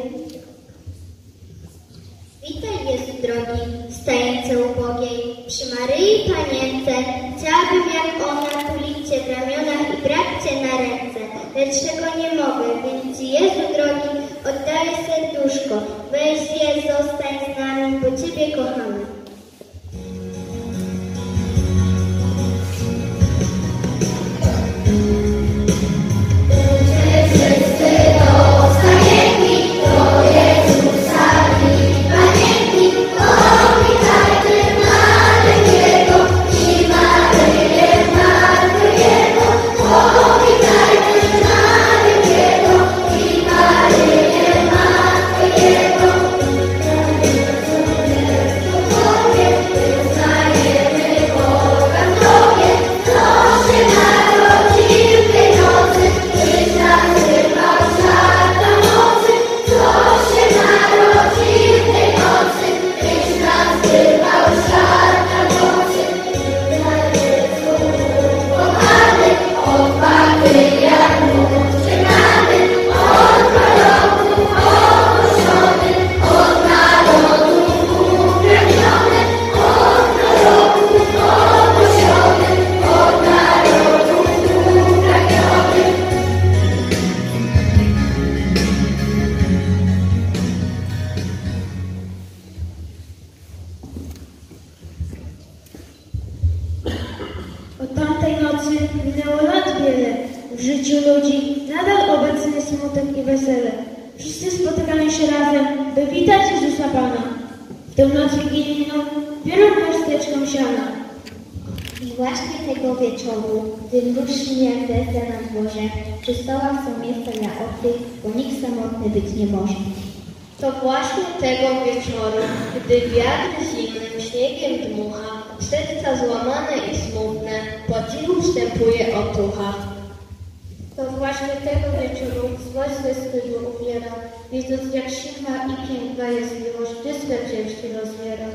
[SPEAKER 16] Witaj, Jezu drogi, stajence ubogiej, przy Maryi Panience, chciałabym jak ona tulić Cię w ramionach i brać Cię na ręce, lecz czego nie mogę, więc Ci, Jezu drogi, oddaję serduszko, weź je, zostań z nami, bo Ciebie kochamy.
[SPEAKER 4] Od tamtej nocy minęło lat wiele. W życiu ludzi nadal obecny smutek i wesele. Wszyscy spotykają się razem, by witać Jezusa Pana. W tę noc wigilijną biorą garsteczką siana.
[SPEAKER 16] I właśnie tego wieczoru, gdy mróz śnieg zezda na dworze, przy stołach są miejsca dla obcych, bo nikt samotny być nie może.
[SPEAKER 17] To właśnie tego wieczoru, gdy wiatr zimnym śniegiem dmucha, serca złamane i smutne, po cichu wstępuje otucha.
[SPEAKER 4] To właśnie tego wieczoru złość ze skrzydła ubiera, widząc jak sicha i piękna jest miłość, gdy swe ciężkie rozwiera.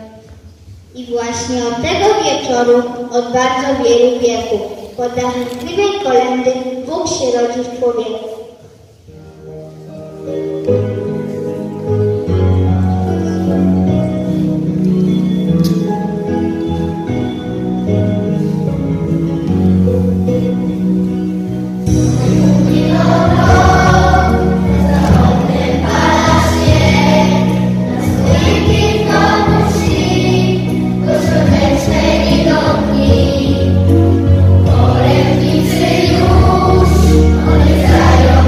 [SPEAKER 16] I właśnie od tego wieczoru, od bardzo wielu wieków, pod dachem chliwej kolędy Bóg się rodzi w człowieku.
[SPEAKER 18] Poręcznicy już, oni zają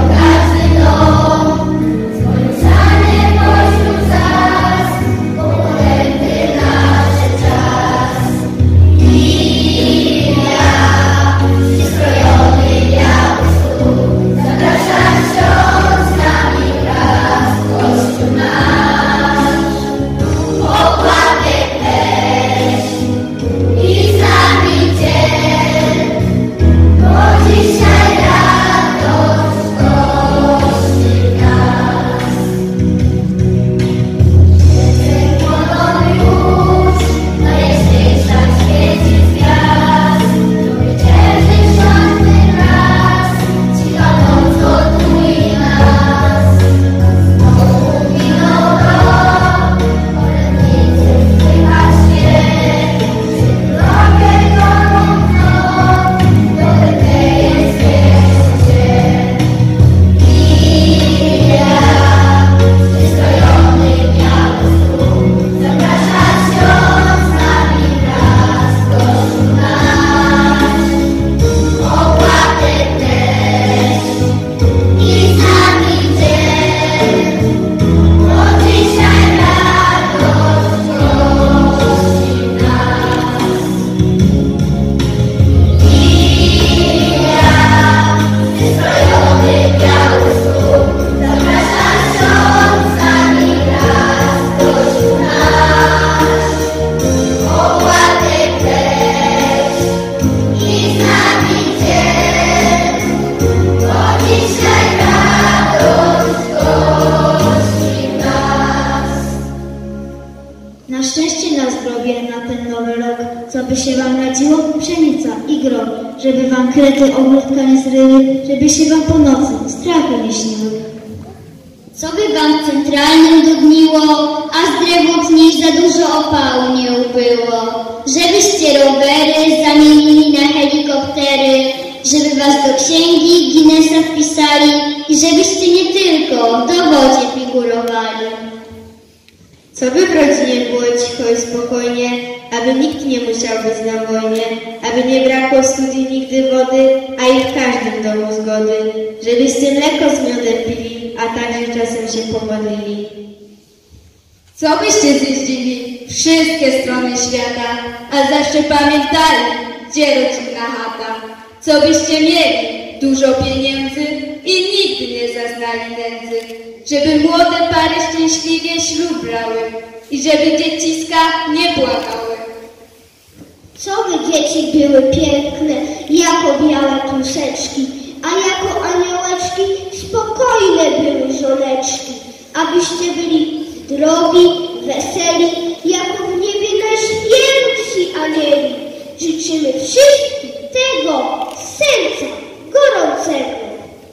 [SPEAKER 18] Co by się wam radziło? Pszenica i grom, żeby wam krety ogródka nie zryły, żeby się wam po nocy strachy nie śniły.
[SPEAKER 6] Co by wam w centralnym dudniło, a z drewna pni za dużo opału nie ubyło? Żebyście rowery zamienili na helikoptery, żeby was do księgi Guinnessa wpisali i żebyście nie tylko w dowodzie figurowali.
[SPEAKER 17] Co by w rodzinie było cicho i spokojnie, aby nikt nie musiał być na wojnie, aby nie brakło w studni nigdy wody, a i w każdym domu zgody, żebyście mleko z miodem pili, a także czasem się pomodlili.
[SPEAKER 5] Co byście zjeździli wszystkie strony świata, a zawsze pamiętali, gdzie rodzinna chata. Co byście mieli dużo pieniędzy i nigdy nie zaznali nędzy, żeby młode pary szczęśliwie ślub brały i żeby dzieciska nie płakały.
[SPEAKER 16] Co by dzieci były piękne, jako białe kluseczki, a jako aniołeczki spokojne były żoneczki, abyście byli zdrowi, weseli, jako w niebie najświętsi anieli. Życzymy wszystkim tego z serca gorącego.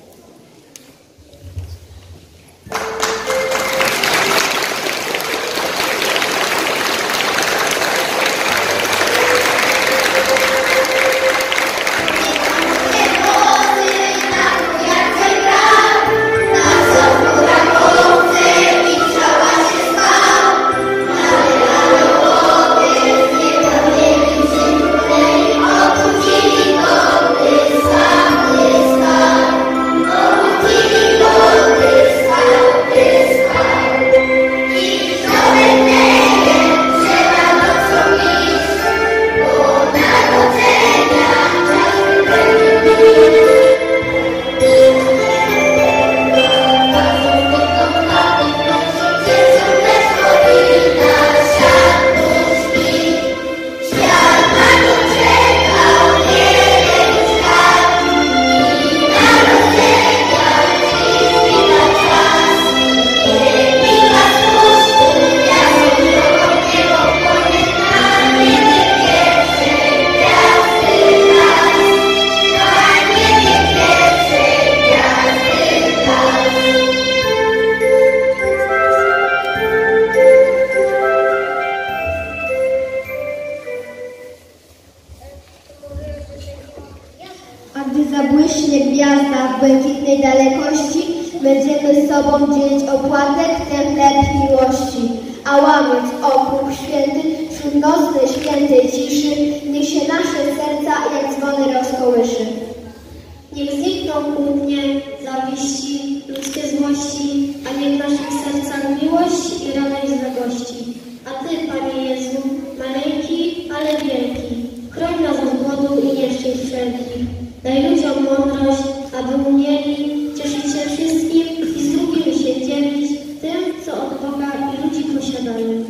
[SPEAKER 8] Będziemy z sobą dzielić opłatek, ten chleb miłości, a łamiąc okruch święty wśród nocnej świętej ciszy, niech się nasze serca jak dzwony rozkołyszy.
[SPEAKER 4] Niech znikną kłótnie, zawiści, ludzkie złości, a niech w naszych sercach miłość i radość z radości. A Ty, Panie Jezu, maleńki, ale wielki, chroń nas od głodu i nieszczęść wszelkich. Daj ludziom mądrość, aby umieli cieszyć się wszystkim i z drugim się dzielić tym, co od Boga i ludzi posiadają.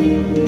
[SPEAKER 8] Thank you.